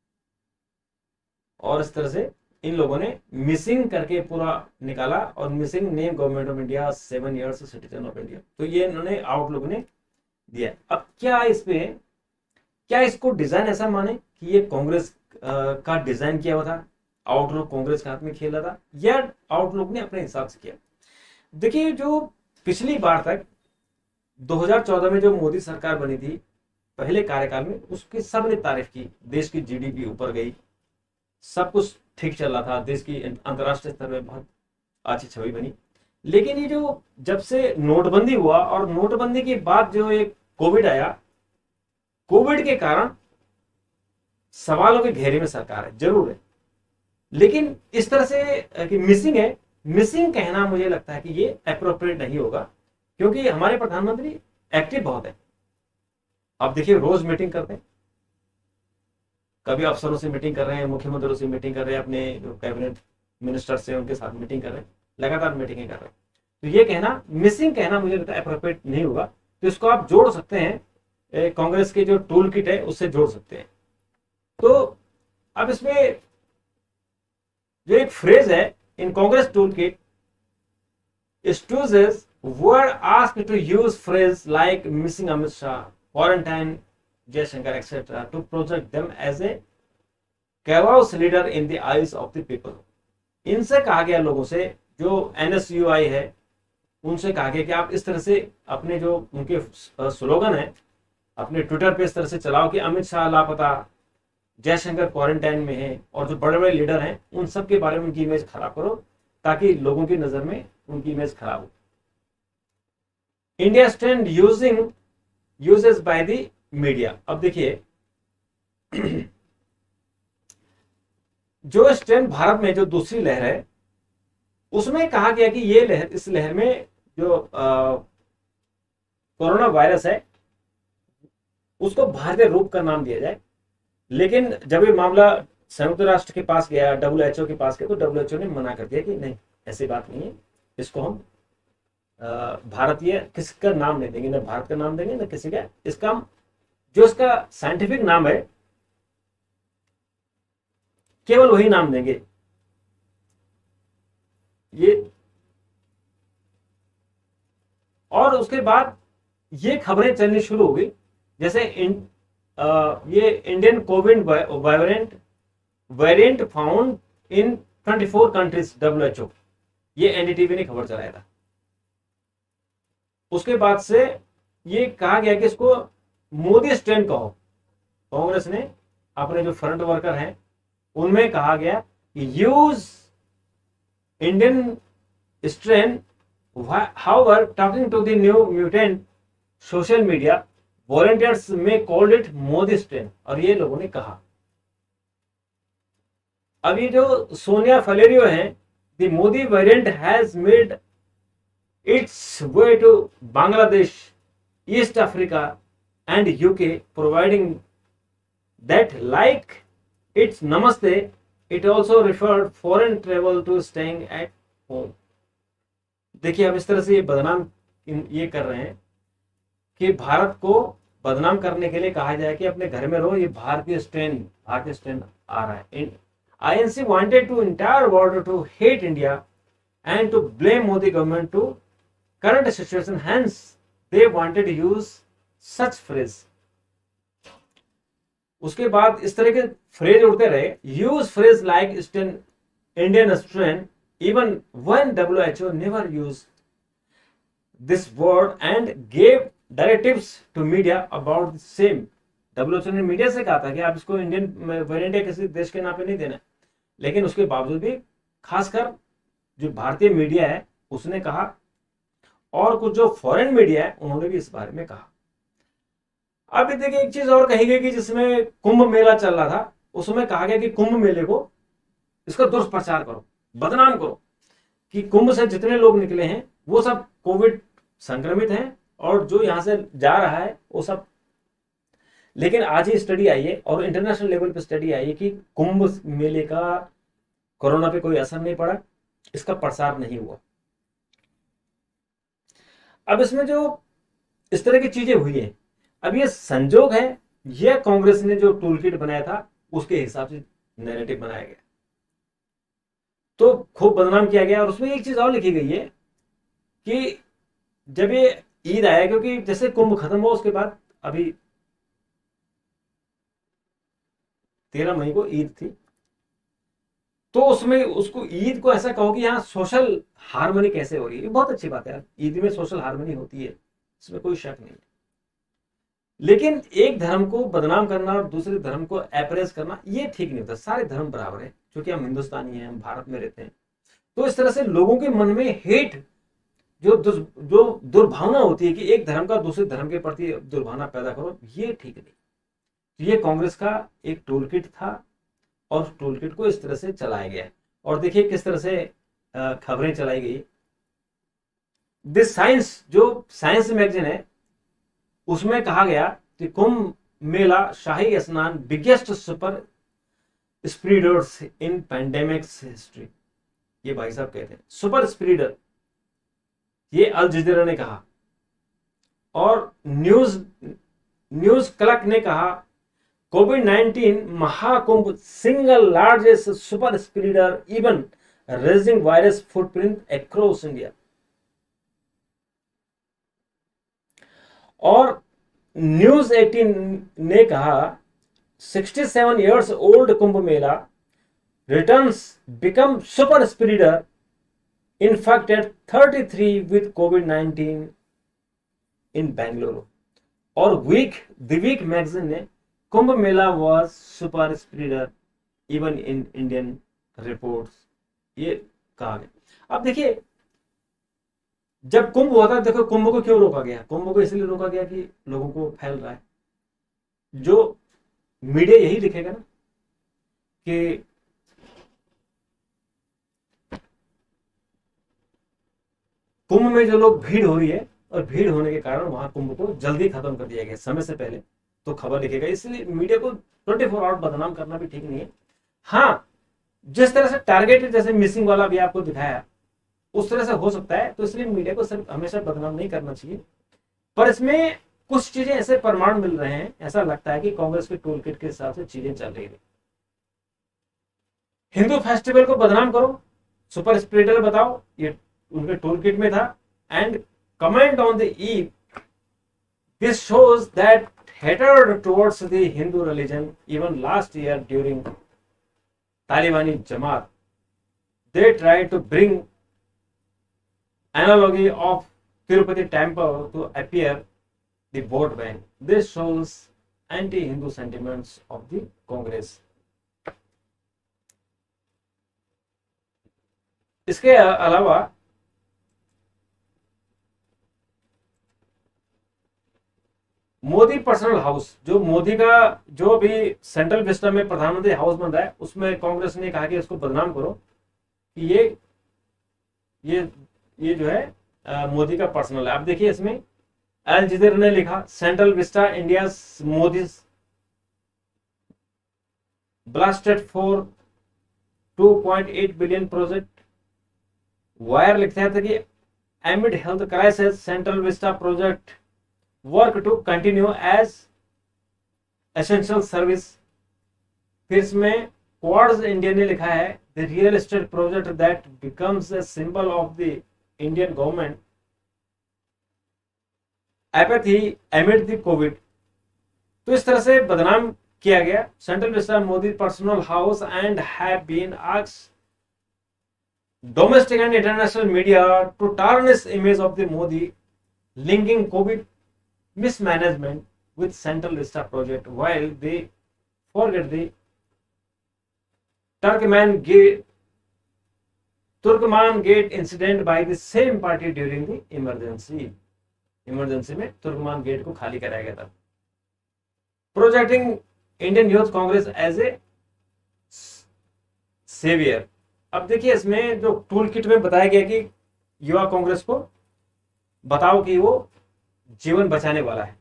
और इस तरह से इन लोगों ने मिसिंग करके पूरा निकाला, और missing name government of India 7 years citizen of India. तो ये इन्होंने आउटलुक ने दिया। अब क्या इसको डिजाइन ऐसा माने कि ये कांग्रेस का डिजाइन किया हुआ था, आउटलुक कांग्रेस के हाथ में खेला था, या आउटलुक ने अपने हिसाब से किया? देखिए, जो पिछली बार तक 2014 में जो मोदी सरकार बनी थी पहले कार्यकाल में, उसकी सबने तारीफ की, देश की जीडीपी ऊपर गई, सब कुछ ठीक चल रहा था, देश की अंतर्राष्ट्रीय स्तर में बहुत अच्छी छवि बनी। लेकिन ये जो जब से नोटबंदी हुआ और नोटबंदी के बाद जो एक कोविड आया, कोविड के कारण सवालों के घेरे में सरकार है, जरूर है, लेकिन इस तरह से कि मिसिंग है, मिसिंग कहना मुझे लगता है कि ये एप्रोप्रिएट नहीं होगा, क्योंकि हमारे प्रधानमंत्री एक्टिव बहुत है। आप देखिए, रोज मीटिंग करते हैं, कभी अफसरों से मीटिंग कर रहे हैं, मुख्यमंत्रियों से मीटिंग कर रहे हैं, अपने जो कैबिनेट मिनिस्टर से उनके साथ मीटिंग कर रहे हैं, लगातार मीटिंगें कर रहे हैं। तो ये कहना, मिसिंग कहना मुझे लगता है एप्रोप्रिएट नहीं होगा। तो इसको आप जोड़ सकते हैं, कांग्रेस के जो टूल किट है उससे जोड़ सकते हैं। तो अब इसमें जो एक फ्रेज है in Congress tool kit, stooges were asked to use phrase like missing Amit Shah, quarantine Jaishankar, etc. to project them as a chaos leader in the eyes of the people. इनसे कहा गया, लोगों से, जो NSUI है उनसे कहा गया कि आप इस तरह से अपने जो उनके स्लोगन है अपने ट्विटर पे इस तरह से चलाओ कि अमित शाह लापता, जयशंकर क्वारंटाइन में है, और जो बड़े बड़े लीडर हैं उन सब के बारे में उनकी इमेज खराब करो, ताकि लोगों की नजर में उनकी इमेज खराब हो। India stand uses by the media. अब देखिए, जो स्टैंड भारत में जो दूसरी लहर है उसमें कहा गया कि ये लहर, इस लहर में जो कोरोना वायरस है उसको भारतीय रूप का नाम दिया जाए। लेकिन जब ये मामला संयुक्त राष्ट्र के पास गया, WHO के पास गया, तो WHO ने मना कर दिया कि नहीं, ऐसी बात नहीं है, इसको हम भारतीय किसका नाम नहीं देंगे, ना भारत का नाम देंगे ना किसी का, इसका जो इसका साइंटिफिक नाम है केवल वही नाम देंगे। ये, और उसके बाद ये खबरें चलनी शुरू हो गई, जैसे ये Indian covid variant found in 24 countries WHO, ये NDTV ने खबर चलाया था। उसके बाद से ये कहा गया कि इसको मोदी स्ट्रेन कहो। कांग्रेस ने अपने जो फ्रंट वर्कर हैं उनमें कहा गया कि use Indian strain, however talking to the new mutant social media volunteers में कॉल्ड इट मोदी स्ट्रेन, और ये लोगों ने कहा। अब ये जो सोनिया फलेरियो हैं, the Modi variant has made its way to Bangladesh, east Africa and UK, providing that like it's namaste it also referred foreign travel to staying at home. देखिए, अब इस तरह से ये बदनाम ये कर रहे हैं कि भारत को बदनाम करने के लिए कहा जाए कि अपने घर में रहो, ये भारतीय स्ट्रेन आ रहा है। INC wanted to entire world to hate India and to blame Modi government to current situation, hence they wanted to use such phrase. उसके बाद इस तरह के फ्रेज उड़ते रहे, use phrase like Indian strain even when WHO never used this word and gave directives to media about the same. WHO ने media से कहा था कि आप इसको इंडियन वेरिएंट या किसी देश के नाम पे नहीं देना, लेकिन उसके बावजूद भी खासकर जो भारतीय मीडिया है उसने कहा, और कुछ जो फॉरेन मीडिया है उन्होंने भी इस बारे में कहा। अब देखिए, एक चीज और कही गई कि जिसमें कुंभ मेला चल रहा था, उसमें कहा गया कि कुंभ मेले को, इसका दुष्प्रचार करो, बदनाम करो, कि कुंभ से जितने लोग निकले हैं वो सब कोविड संक्रमित हैं और जो यहाँ से जा रहा है वो सब। लेकिन आज ही स्टडी आई है और इंटरनेशनल लेवल पे स्टडी आई है कि कुंभ मेले का कोरोना पे कोई असर नहीं पड़ा, इसका प्रसार नहीं हुआ। अब इसमें जो इस तरह की चीजें हुई है, अब ये संजोग है, यह कांग्रेस ने जो टूल किट बनाया था उसके हिसाब से नैरेटिव बनाया गया, तो खूब बदनाम किया गया। और उसमें एक चीज और लिखी गई है कि जब ये ईद आया, क्योंकि जैसे कुंभ खत्म हुआ उसके बाद अभी 13 मई को ईद थी, तो उसमें उसको ईद को ऐसा कहो कि यहाँ सोशल हार्मनी कैसे हो रही है। बहुत अच्छी बात है यार, ईद में सोशल हार्मनी होती है, इसमें कोई शक नहीं है। लेकिन एक धर्म को बदनाम करना और दूसरे धर्म को एप्रेस करना ये ठीक नहीं होता। सारे धर्म बराबर है, क्योंकि हम हिंदुस्तानी हैं, हम भारत में रहते हैं। तो इस तरह से लोगों के मन में हेट, जो दुर्भावना होती है कि एक धर्म का दूसरे धर्म के प्रति दुर्भावना पैदा करो, ये ठीक नहीं। ये कांग्रेस का एक टूल किट था और टूल किट को इस तरह से चलाया गया। और देखिए किस तरह से खबरें चलाई गई। दिस साइंस, जो साइंस मैगजीन है, उसमें कहा गया कि Kumbh Mela shahi snan biggest super spreaders in pandemics history. ये भाई साहब कहते हैं सुपर स्प्रीडर, ये अल जजीरा ने कहा। और न्यूज क्लर्क ने कहा कोविड-19 Mahakumbh single largest super spreader even raising virus footprint across India. और न्यूज 18 ने कहा 67 years old Kumbh Mela returns become super spreader infected 33 with कोविड-19 इन बेंगलुरु। और द वीक मैगजीन ने Kumbh Mela was super spreader even in Indian reports, ये कहा गया। अब देखिए जब कुंभ हुआ था, देखो कुंभ को क्यों रोका गया? कुंभ को इसलिए रोका गया कि लोगों को फैल रहा है। जो मीडिया यही लिखेगा ना कि कुंभ में जो लोग भीड़ हो रही है और भीड़ होने के कारण वहां कुंभ को जल्दी खत्म कर दिया गया समय से पहले, तो खबर लिखेगा। इसलिए मीडिया को 24 आवर बदनाम करना भी ठीक नहीं है। हाँ, जिस तरह से टारगेटेड, जैसे मिसिंग वाला भी आपको दिखाया, उस तरह से हो सकता है, तो इसलिए मीडिया को सिर्फ हमेशा बदनाम नहीं करना चाहिए। पर इसमें कुछ चीजें ऐसे प्रमाण मिल रहे हैं, ऐसा लगता है कि कांग्रेस के टूल किट के हिसाब से चीजें चल रही है। हिंदू फेस्टिवल को बदनाम करो, सुपर स्प्रेडर बताओ, ये उनके टूल किट में था। And comment on the Eid, this shows that hatred towards the Hindu religion even last year during Talibani Jamaat, they tried to bring analogy of Tirupati temple to appear the vote bank. This shows anti-Hindu sentiments of the Congress. इसके अलावा Modi personal house, जो मोदी का जो अभी central Vista में प्रधानमंत्री house बन रहा है, उसमें कांग्रेस ने कहा कि इसको बदनाम करो कि ये जो है मोदी का पर्सनल है। अब देखिए इसमें अल जजीरा ने लिखा central vista India Modi blasted for 2.8 billion project. Wire लिखता था कि amid health crisis central vista project work to continue as essential service. फिर इसमें क्वार्ट्ज इंडिया ने लिखा है the real estate project that becomes a symbol of the Indian government apathy amid the covid. तो इस तरह से बदनाम किया गया central vista Modi personal house and have been asked domestic and international media to tarnish image of the Modi, linking COVID mismanagement with Central Vista project, while they forget the Turkman Gate incident by the same party during the emergency में तुर्कमान gate को खाली कराया गया था। Projecting Indian youth Congress as a saviour. अब देखिए इसमें जो टूल किट में बताया गया कि युवा कांग्रेस को बताओ कि वो जीवन बचाने वाला है।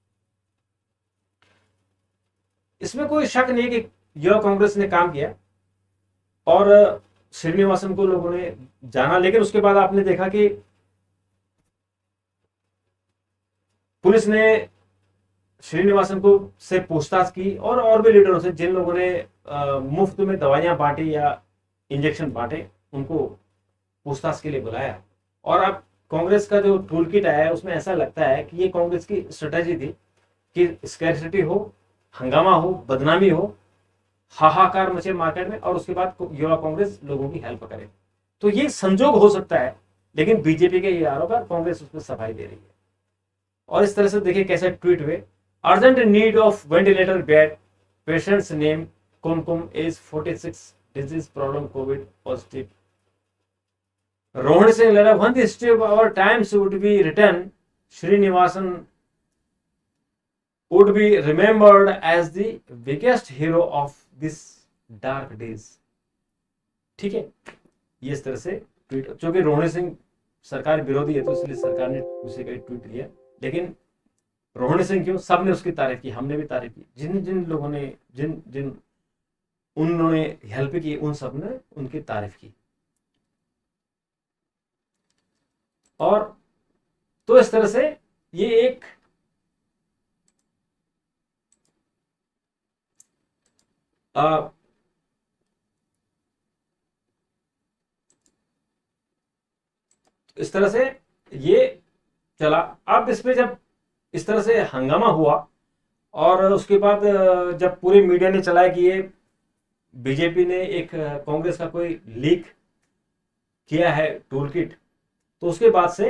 इसमें कोई शक नहीं कि युवा कांग्रेस ने काम किया और श्रीनिवासन को लोगों ने जाना, लेकिन उसके बाद आपने देखा कि पुलिस ने श्रीनिवासन को से पूछताछ की और भी लीडरों से जिन लोगों ने मुफ्त में दवाइयां बांटी या इंजेक्शन बांटे, उनको पूछताछ के लिए बुलाया। और अब कांग्रेस का जो टूल किट आया है उसमें ऐसा लगता है कि ये कांग्रेस की स्ट्रेटेजी थी कि स्कैरसिटी हो, हंगामा हो, बदनामी हो, हाहाकार मचे मार्केट में, और उसके बाद युवा कांग्रेस लोगों की हेल्प करे। तो ये संजोग हो सकता है, लेकिन बीजेपी के ये आरोप है, कांग्रेस उसमें सफाई दे रही है। और इस तरह से देखिए कैसे ट्वीट हुए, urgent need of ventilator bed, patients name Kumkum, age 46, disease problem covid positive. Rohan Singh लड़ा, when the history of our times would be written, Srinivasan would be remembered as the biggest hero of this dark days। ठीक है, ये इस तरह से tweet, चूंकि रोहन सिंह सरकार विरोधी है तो इसलिए सरकार ने उसे कई ट्वीट किया, लेकिन रोहन सिंह क्यों, सबने उसकी तारीफ की, हमने भी तारीफ की, जिन जिन लोगों ने जिन जिन उन्होंने हेल्प की उन सब ने उनकी तारीफ की। और तो इस तरह से ये एक इस तरह से ये चला। अब इसमें जब इस तरह से हंगामा हुआ और उसके बाद जब पूरे मीडिया ने चलाया कि ये बीजेपी ने एक कांग्रेस का कोई लीक किया है टूल किट, तो उसके बाद से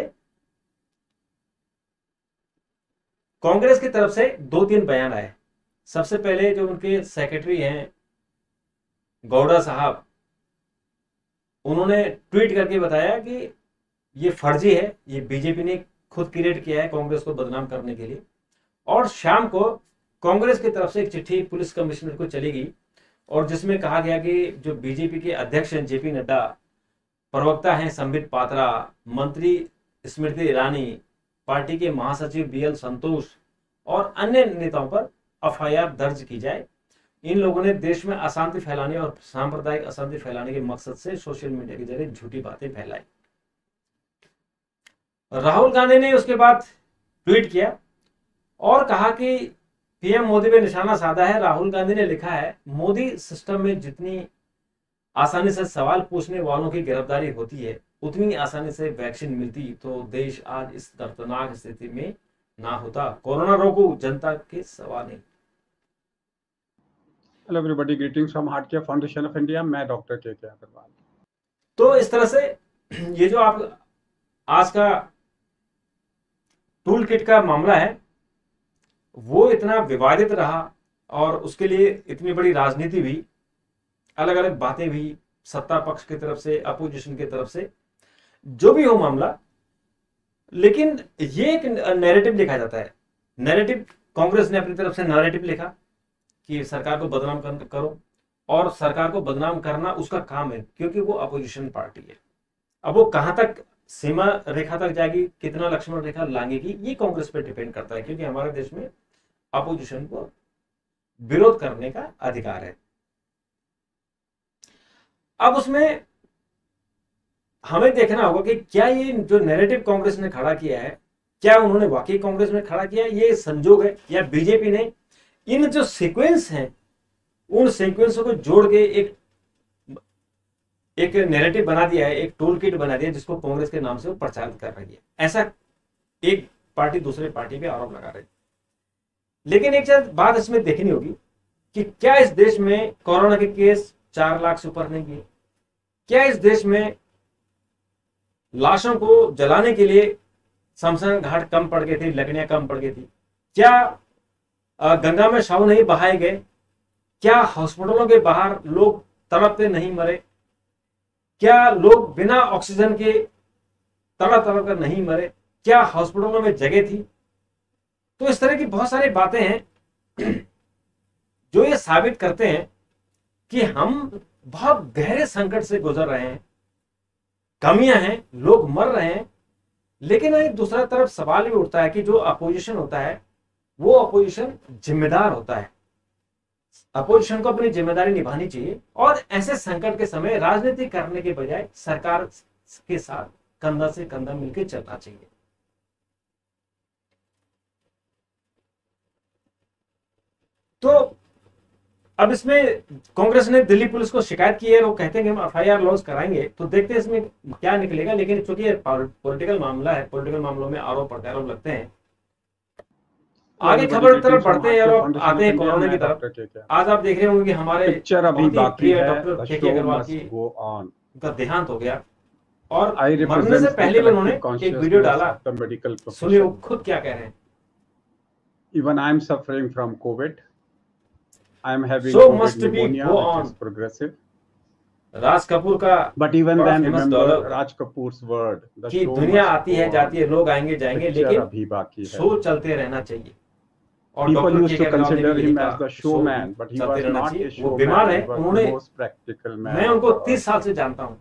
कांग्रेस की तरफ से 2-3 बयान आए। सबसे पहले जो उनके सेक्रेटरी हैं गौड़ा साहब, उन्होंने ट्वीट करके बताया कि ये फर्जी है, ये बीजेपी ने खुद क्रिएट किया है कांग्रेस को बदनाम करने के लिए। और शाम को कांग्रेस की तरफ से एक चिट्ठी पुलिस कमिश्नर को चली गई और जिसमें कहा गया कि जो बीजेपी के अध्यक्ष हैं जेपी नड्डा, प्रवक्ता हैं संबित पात्रा, मंत्री स्मृति ईरानी, पार्टी के महासचिव बीएल संतोष और अन्य नेताओं पर एफआईआर दर्ज की जाए। इन लोगों ने देश में अशांति फैलाने और सांप्रदायिक अशांति फैलाने के मकसद से सोशल मीडिया के जरिए झूठी बातें फैलाई। राहुल गांधी ने उसके बाद ट्वीट किया और कहा कि पीएम मोदी पे निशाना साधा है। राहुल गांधी ने लिखा है, मोदी सिस्टम में जितनी आसानी से सवाल पूछने वालों की गिरफ्तारी होती है, उतनी आसानी से वैक्सीन मिलती तो देश आज इस दर्दनाक स्थिति में ना होता। कोरोना रोको, जनता के सवाल नहीं। Hello everybody, greetings from heart care foundation of India. मैं डॉक्टर के अग्रवाल। तो इस तरह से ये जो आप आज का टूल किट का मामला है वो इतना विवादित रहा और उसके लिए इतनी बड़ी राजनीति भी, अलग अलग बातें भी, सत्ता पक्ष की तरफ से, अपोजिशन की तरफ से, जो भी हो मामला। लेकिन ये एक नैरेटिव लिखा जाता है। नैरेटिव कांग्रेस ने अपनी तरफ से नैरेटिव लिखा कि सरकार को बदनाम करो, और सरकार को बदनाम करना उसका काम है क्योंकि वो अपोजिशन पार्टी है। अब वो कहां तक सीमा रेखा तक जाएगी, कितना लक्ष्मण रेखा लांघेगी, ये कांग्रेस पे डिपेंड करता है, क्योंकि हमारे देश में अपोजिशन को विरोध करने का अधिकार है। अब उसमें हमें देखना होगा कि क्या ये जो नैरेटिव कांग्रेस ने खड़ा किया है, क्या उन्होंने वाकई कांग्रेस में खड़ा किया, ये संजोग है, या बीजेपी ने इन जो सीक्वेंस हैं उन सीक्वेंसों को जोड़ के एक नैरेटिव बना दिया है, एक टूल किट बना दिया जिसको कांग्रेस के नाम से वो प्रचारित कर रही है। ऐसा एक पार्टी दूसरे पार्टी पे आरोप लगा रही है। लेकिन एक बात इसमें देखनी होगी कि क्या इस देश में कोरोना के केस 4 लाख से ऊपर नहीं किए? क्या इस देश में लाशों को जलाने के लिए शमशान घाट कम पड़ गए थे, लकड़ियां कम पड़ गई थी? क्या गंगा में शव नहीं बहाए गए? क्या हॉस्पिटलों के बाहर लोग तड़पते नहीं मरे? क्या लोग बिना ऑक्सीजन के तड़प कर नहीं मरे? क्या हॉस्पिटलों में जगह थी? तो इस तरह की बहुत सारी बातें हैं जो ये साबित करते हैं कि हम बहुत गहरे संकट से गुजर रहे हैं, कमियां हैं, लोग मर रहे हैं, लेकिन एक दूसरा तरफ सवाल भी उठता है कि जो अपोजिशन होता है वो अपोजिशन जिम्मेदार होता है, अपोजिशन को अपनी जिम्मेदारी निभानी चाहिए और ऐसे संकट के समय राजनीति करने के बजाय सरकार के साथ कंधा से कंधा मिलकर चलना चाहिए। तो अब इसमें कांग्रेस ने दिल्ली पुलिस को शिकायत की है, वो कहते हैं कि हम एफआईआर लॉन्च कराएंगे, तो देखते हैं इसमें क्या निकलेगा। लेकिन चूंकि ये पॉलिटिकल मामला है, पॉलिटिकल मामलों में आरोप प्रत्यारोप लगते हैं। आगे खबर तरफ बढ़ते हैं और आते हैं कोरोना की तरफ। आज आप देख रहे होंगे कि हमारे पिक्चर अभी बाकी है, डॉक्टर के अग्रवाल की उनका देहांत हो गया और मरने से पहले भी उन्होंने एक वीडियो डाला, सुनिए वो खुद क्या कह रहे हैं। Even I am suffering from COVID. I am having So COVID must be pneumonia, go which on. is progressive. Raj Kapoor का But even बड़ा then, famous remember dialogue Raj Kapoor's word. The कि show दुनिया must आती go है on. जाती है, लोग आएंगे जाएंगे, Picture लेकिन अभी बाकी है. शो चलते रहना चाहिए। और People doctor used K to Aggarwal ने consider भी him कहा, as the show showman, but he चलते was रहना not चाहिए। a वो showman. बीमार है, He was उन्होंने, the most practical man. मैं उनको 30 साल से जानता हूँ,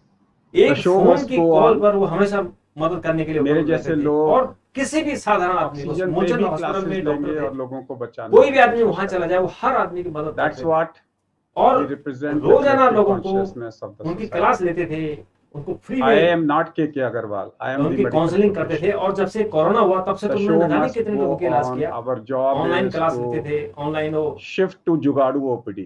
एक show फोन must की go कॉल on. पर वो हमेशा मदद करने के लिए मेरे उपलब्ध जैसे रहते थे। लोग और किसी भी साधारण आदमी को, ऑक्सीजन पे मोचन भी हॉस्पिटल क्लासेस में डॉक्टर लेंगे थे, और लोगों को बचाने कोई भी की आदमी कोशिश वहां चला करेंगे. जाए वो हर आदमी की मदद That's करते थे। what और he represents the रोजाना collective लोगों को consciousness of the उनकी society. क्लास लेते थे, उनको फ्री I में am not KK Agarwal. I am the उनकी medical काउंसलिंग करते थे। professional. और जब से कोरोना हुआ तब से The तो show उन्होंने जाने must कितने go लोगों के इलाज on. किया, Our job online is class लेते to थे, ऑनलाइन वो shift to जुगाड़ू OPD.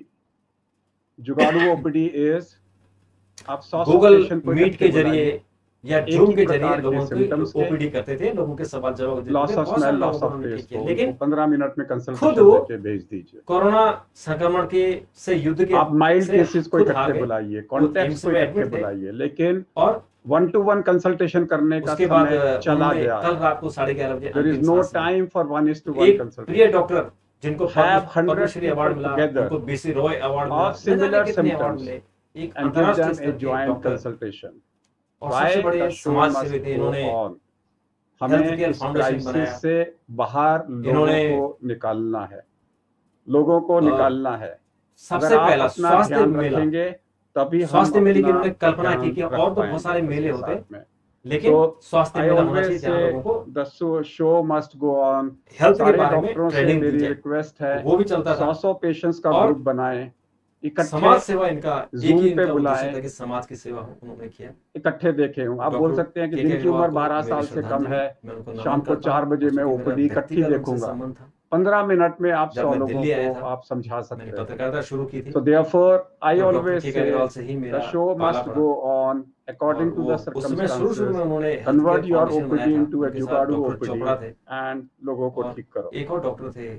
जुगाड़ू OPD is आप 100 गूगल पेशेंट को मीट के इकट्ठे जरिए बुलाइए, या एक जूम ही के जरिए प्रकार के लोगों की symptoms के, ओपीडी करते थे, लोगों के सवाल जवाब देते लॉस थे। ऑफ बहुत स्मेल, सारे लॉस लोगों को ऑफ उन्होंने टेस्ट ठीक को किया। लेकिन 15 मिनट में खुद कंसल्टेशन वो देके भेज दीजिए. कोरोना संक्रमण के से युद्ध के आप माइल्ड से केसेस को खुद इकट्ठे हार गए, बुलाइए, वो कॉन्टेक्ट्स एम्स को में इकट्ठे एडमिट थे। बुलाइए, लेकिन और 1-to-1 कंसल्टेशन करने का उसके बाद समय चला उन्होंने गया कल है. रात को 11:30 बजे There is अंतिम no सांस ली। time for 1:1 एक प्रिय consultation. डॉक्टर जिनको Have 100 पद्मश्री अवार्ड मिला, people together उनको बीसी रॉय अवार्ड मिला, of न जाने similar कितने अवार्ड symptoms मिले, एक and give अंतर्राष्ट्रीय them स्तर a के joint डॉक्टर consultation. और Why सबसे बड़े the show समाज must सेवी थे। go इन्होंने on. हेल्थ हमें केयर इस फाउंडेशन बनाया, क्राइसिस से बाहर लोगों इन्होंने को निकालना है, लोगों को निकालना है. सबसे अगर आप पहला अपना स्वास्थ्य ध्यान मेला, रखेंगे तभी हम स्वास्थ्य मेले की अपना उन्होंने कल्पना की ध्यान कि रख और तो बहुत पाएंगे सारे मेले उसके होते, साथ में. लेकिन So स्वास्थ्य I मेला होना always चाहिए जहाँ say लोगों को the show must go on. Health के सारे बारे में डॉक्टरों से ट्रेनिंग दी मेरी जाए, रिक्वेस्ट है, वो भी चलता था। 100 पेशेंट्स का और ग्रुप बनाएं, इकट्ठे समाज सेवा इनका एक Zoom ही पे इनका उद्देश्य बुलाएं, था कि समाज की सेवा उन्होंने किया। इकट्ठे देखे हूँ. आप बोल डॉक्टर सकते हैं कि के जिनकी अग्रवाल उम्र को 12 मेरी साल से कम श्रद्धांजलि, है, मैं उनको शाम नमन को करता 4 हूँ। बजे और मैं चूंकि मेरा ओपीडी इकट्ठी व्यक्तिगत उनसे देखूंगा. संबंध था, 15 मिनट में आप जब 100 मैं लोगों दिल्ली आया को था, आप समझा मैंने सकते हैं. पत्रकारिता शुरू की थी, So therefore I तो doctor always K say Aggarwal से ही the मेरा show पाला must पड़ा। go on और according to वो the उस समय शुरू में circumstances. उन्होंने health Convert care your foundation बनाया OPD था, into a उनके साथ जुगाड़ू डॉक्टर OPD चोपड़ा थे and लोगों को और ठीक करो. एक और डॉक्टर थे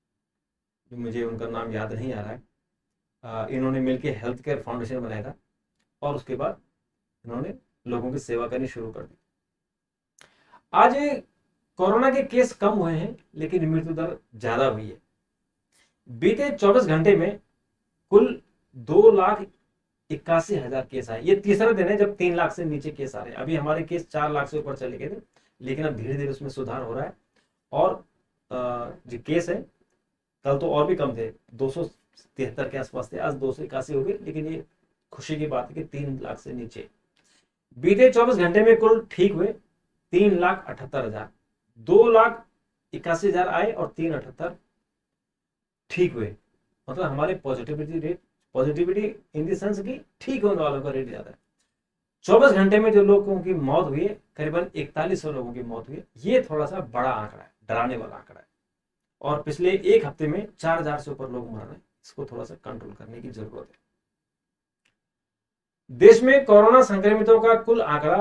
जो मुझे उनका नाम याद नहीं आ रहा है। इन्होंने मिलके हेल्थ केयर फाउंडेशन बनाया था और उसके बाद इन्होंने लोगों की सेवा करनी शुरू कर दी। आज कोरोना के केस कम हुए हैं लेकिन मृत्यु दर ज्यादा हुई है। बीते 24 घंटे में कुल 2,81,000 केस आए। ये तीसरा दिन है जब 3 लाख से नीचे केस आ रहे हैं। अभी हमारे केस 4 लाख से ऊपर चले गए थे, लेकिन अब धीरे धीरे उसमें सुधार हो रहा है। और जो केस है कल तो और भी कम थे, 273 के आसपास थे, आज 281 हो गए। लेकिन ये खुशी की बात है कि 3 लाख से नीचे। बीते 24 घंटे में कुल ठीक हुए 3,78,000, 2,81,000 आए और 378 ठीक हुए। मतलब हमारे पॉजिटिविटी इन द सेंस की ठीक होने वालों का रेट ज्यादा है। 24 घंटे में जो लोगों की मौत हुई है, करीबन 4100 लोगों की मौत हुई है। ये थोड़ा सा बड़ा आंकड़ा है, डराने वाला आंकड़ा है। और पिछले एक हफ्ते में 4,000 से ऊपर लोग मर रहे हैं। इसको थोड़ा सा कंट्रोल करने की जरूरत है। देश में कोरोना संक्रमितों का कुल आंकड़ा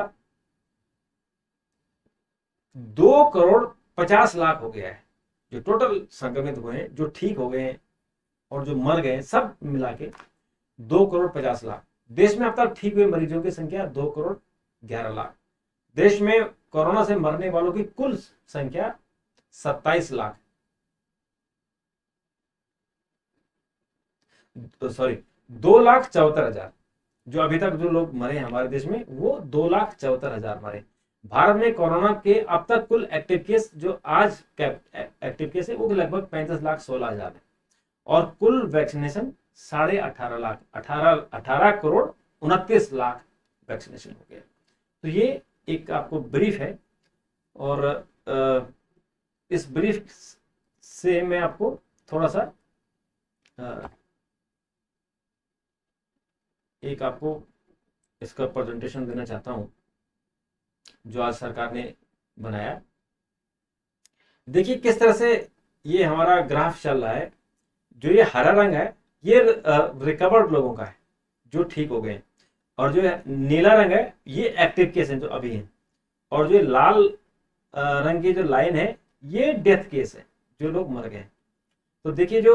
2,50,00,000 हो गया है। जो टोटल संक्रमित हुए हैं, जो ठीक हो गए हैं और जो मर गए हैं, सब मिला के 2,50,00,000। देश में अब तक ठीक हुए मरीजों की संख्या 2,11,00,000। देश में कोरोना से मरने वालों की कुल संख्या 27 लाख, सॉरी 2,74,000। जो अभी तक जो लोग मरे हमारे देश में वो 2,74,000 मरे। भारत में कोरोना के अब तक कुल एक्टिव केस, जो आज एक्टिव केस है, वो लगभग 35,16,000 है। और कुल वैक्सीनेशन 18.5 लाख, 18,29,29,00,000 वैक्सीनेशन हो गया। तो ये एक आपको ब्रीफ है और इस ब्रीफ से मैं आपको थोड़ा सा एक आपको इसका प्रेजेंटेशन देना चाहता हूं जो आज सरकार ने बनाया। देखिए किस तरह से ये हमारा ग्राफ चल रहा है। जो ये हरा रंग है ये रिकवर्ड लोगों का है जो ठीक हो गए, और जो नीला रंग है ये एक्टिव केस है जो अभी हैं, और जो लाल रंग की जो लाइन है ये डेथ केस है जो लोग मर गए। तो देखिए जो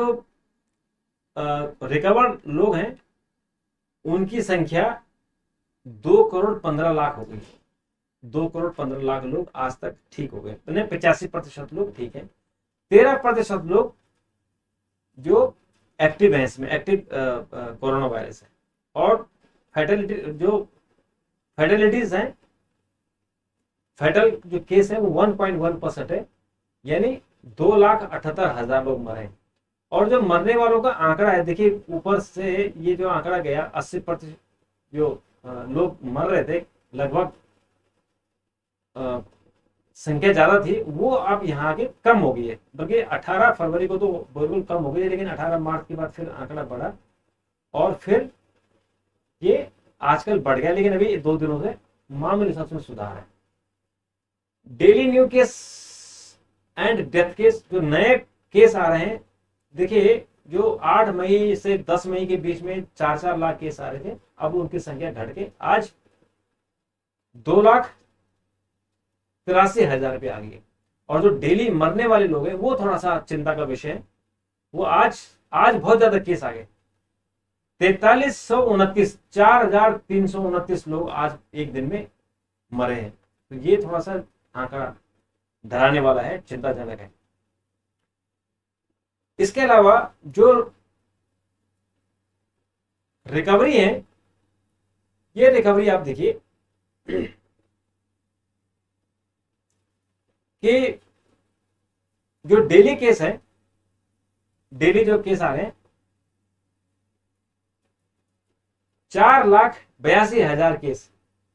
रिकवर्ड लोग हैं उनकी संख्या 2,15,00,000 हो गई। 2,15,00,000 लोग आज तक ठीक हो गए, 85% लोग ठीक है। 13% लोग जो एक्टिव है, इसमें एक्टिव कोरोना वायरस है, और फैटेलिटीज हैं, फैटल जो केस है वो 1.1% है, यानी 2,78,000 लोग मरे हैं। और जो मरने वालों का आंकड़ा है, देखिए ऊपर से ये जो आंकड़ा गया 80% जो लोग मर रहे थे, लगभग संख्या ज्यादा थी, वो अब यहाँ के कम हो गई है। बल्कि 18 फरवरी को तो बिल्कुल कम हो गई है, लेकिन 18 मार्च के बाद फिर आंकड़ा बढ़ा और फिर ये आजकल बढ़ गया। लेकिन अभी 2 दिनों से मामूली हिसाब से सुधार है। Daily new case and death case, जो नए केस आ रहे हैं, देखिए जो 8 मई से 10 मई के बीच में 4-4 लाख केस आ रहे थे, अब उनकी संख्या घट के आज 2,83,000 पे आ गई है। और जो डेली मरने वाले लोग हैं वो थोड़ा सा चिंता का विषय है। वो आज बहुत ज्यादा केस आ गए, 4329, 4,329 लोग आज एक दिन में मरे हैं। तो ये थोड़ा सा आंकड़ा डराने वाला है, चिंताजनक है। इसके अलावा जो रिकवरी है, ये रिकवरी आप देखिए कि जो डेली केस है, डेली जो केस आ रहे हैं 4,82,000 केस,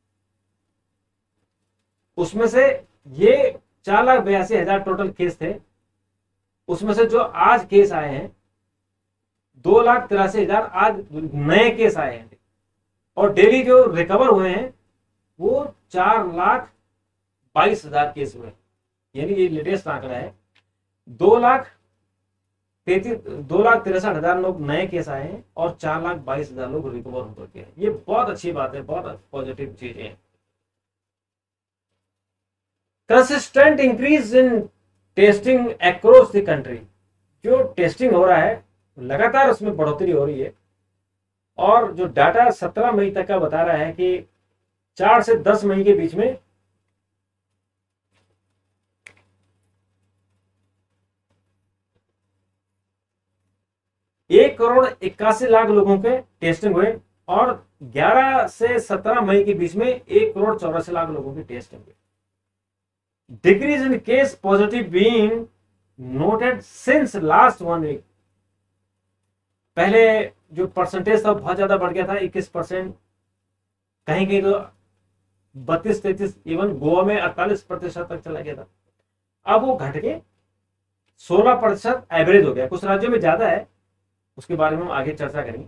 उसमें से ये 4,82,000 टोटल केस थे। उसमें से जो आज केस आए हैं 2,83,000 आज नए केस आए हैं, और डेली जो रिकवर हुए हैं वो 4,22,000 केस हुए। यानी ये लेटेस्ट आंकड़ा है। 2,63,000 लोग नए केस आए हैं और 4,22,000 लोग रिकवर हो चुके हैं। ये बहुत अच्छी बात है, बहुत पॉजिटिव चीजें हैं। Consistent increase in testing across the country, जो टेस्टिंग हो रहा है लगातार उसमें बढ़ोतरी हो रही है। और जो डाटा 17 मई तक का बता रहा है कि 4 से 10 मई के बीच में 1,81,00,000 लोगों के टेस्टिंग हुए, और 11 से 17 मई के बीच में 1,84,00,000 लोगों की टेस्टिंग हुई। Decrease in case positive being noted since last 1 week. पहले जो परसेंटेज था बहुत ज्यादा बढ़ गया था, 21%, कहीं कहीं तो 32-33, इवन गोवा में 48% तक चला गया था। अब वो घट के 16% एवरेज हो गया। कुछ राज्यों में ज्यादा है, उसके बारे में हम आगे चर्चा करेंगे।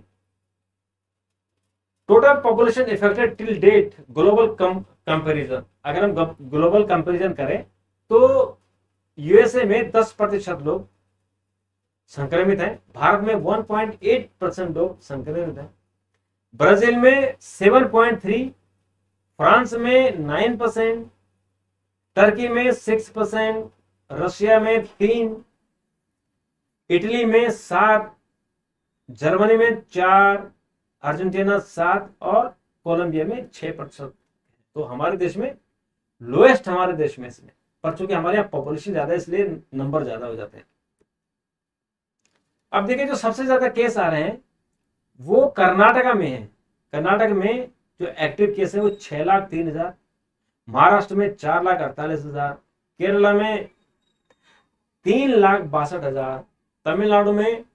Total population affected till date global comparison, अगर हम ग्लोबल कंपैरिजन करें तो यूएसए में 10% लोग संक्रमित हैं, भारत में 1.8% लोग संक्रमित हैं, ब्राजील में 7.3%, फ्रांस में 9%, टर्की में 6%, रशिया में 3%, इटली में 7%, जर्मनी में 4%, अर्जेंटीना 7% और कोलंबिया में 6%। तो हमारे देश में लोएस्ट, हमारे देश में इसमें, पर चूंकि हमारे यहाँ पॉपुलेशन ज्यादा है इसलिए नंबर ज्यादा हो जाते हैं। अब देखिए जो सबसे ज्यादा केस आ रहे हैं वो कर्नाटका में है। कर्नाटक में जो एक्टिव केस है वो 6,03,000, महाराष्ट्र में 4,48,000, केरला में 3,62,000, तमिलनाडु में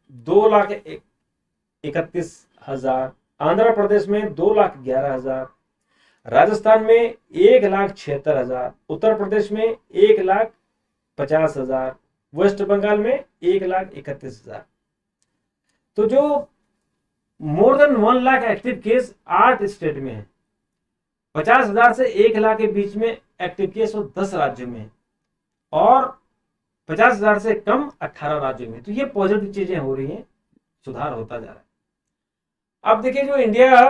2,31,000, आंध्र प्रदेश में 2,11,000, राजस्थान में 1,76,000, उत्तर प्रदेश में 1,50,000, वेस्ट बंगाल में 1,31,000। तो जो more than 1 lakh active case 8 state में है, 50,000 से 1 लाख के बीच में एक्टिव केस वो 10 राज्यों में है, और 50,000 से कम 18 राज्यों में। तो ये पॉजिटिव चीजें हो रही हैं, सुधार होता जा रहा है। अब देखिए जो India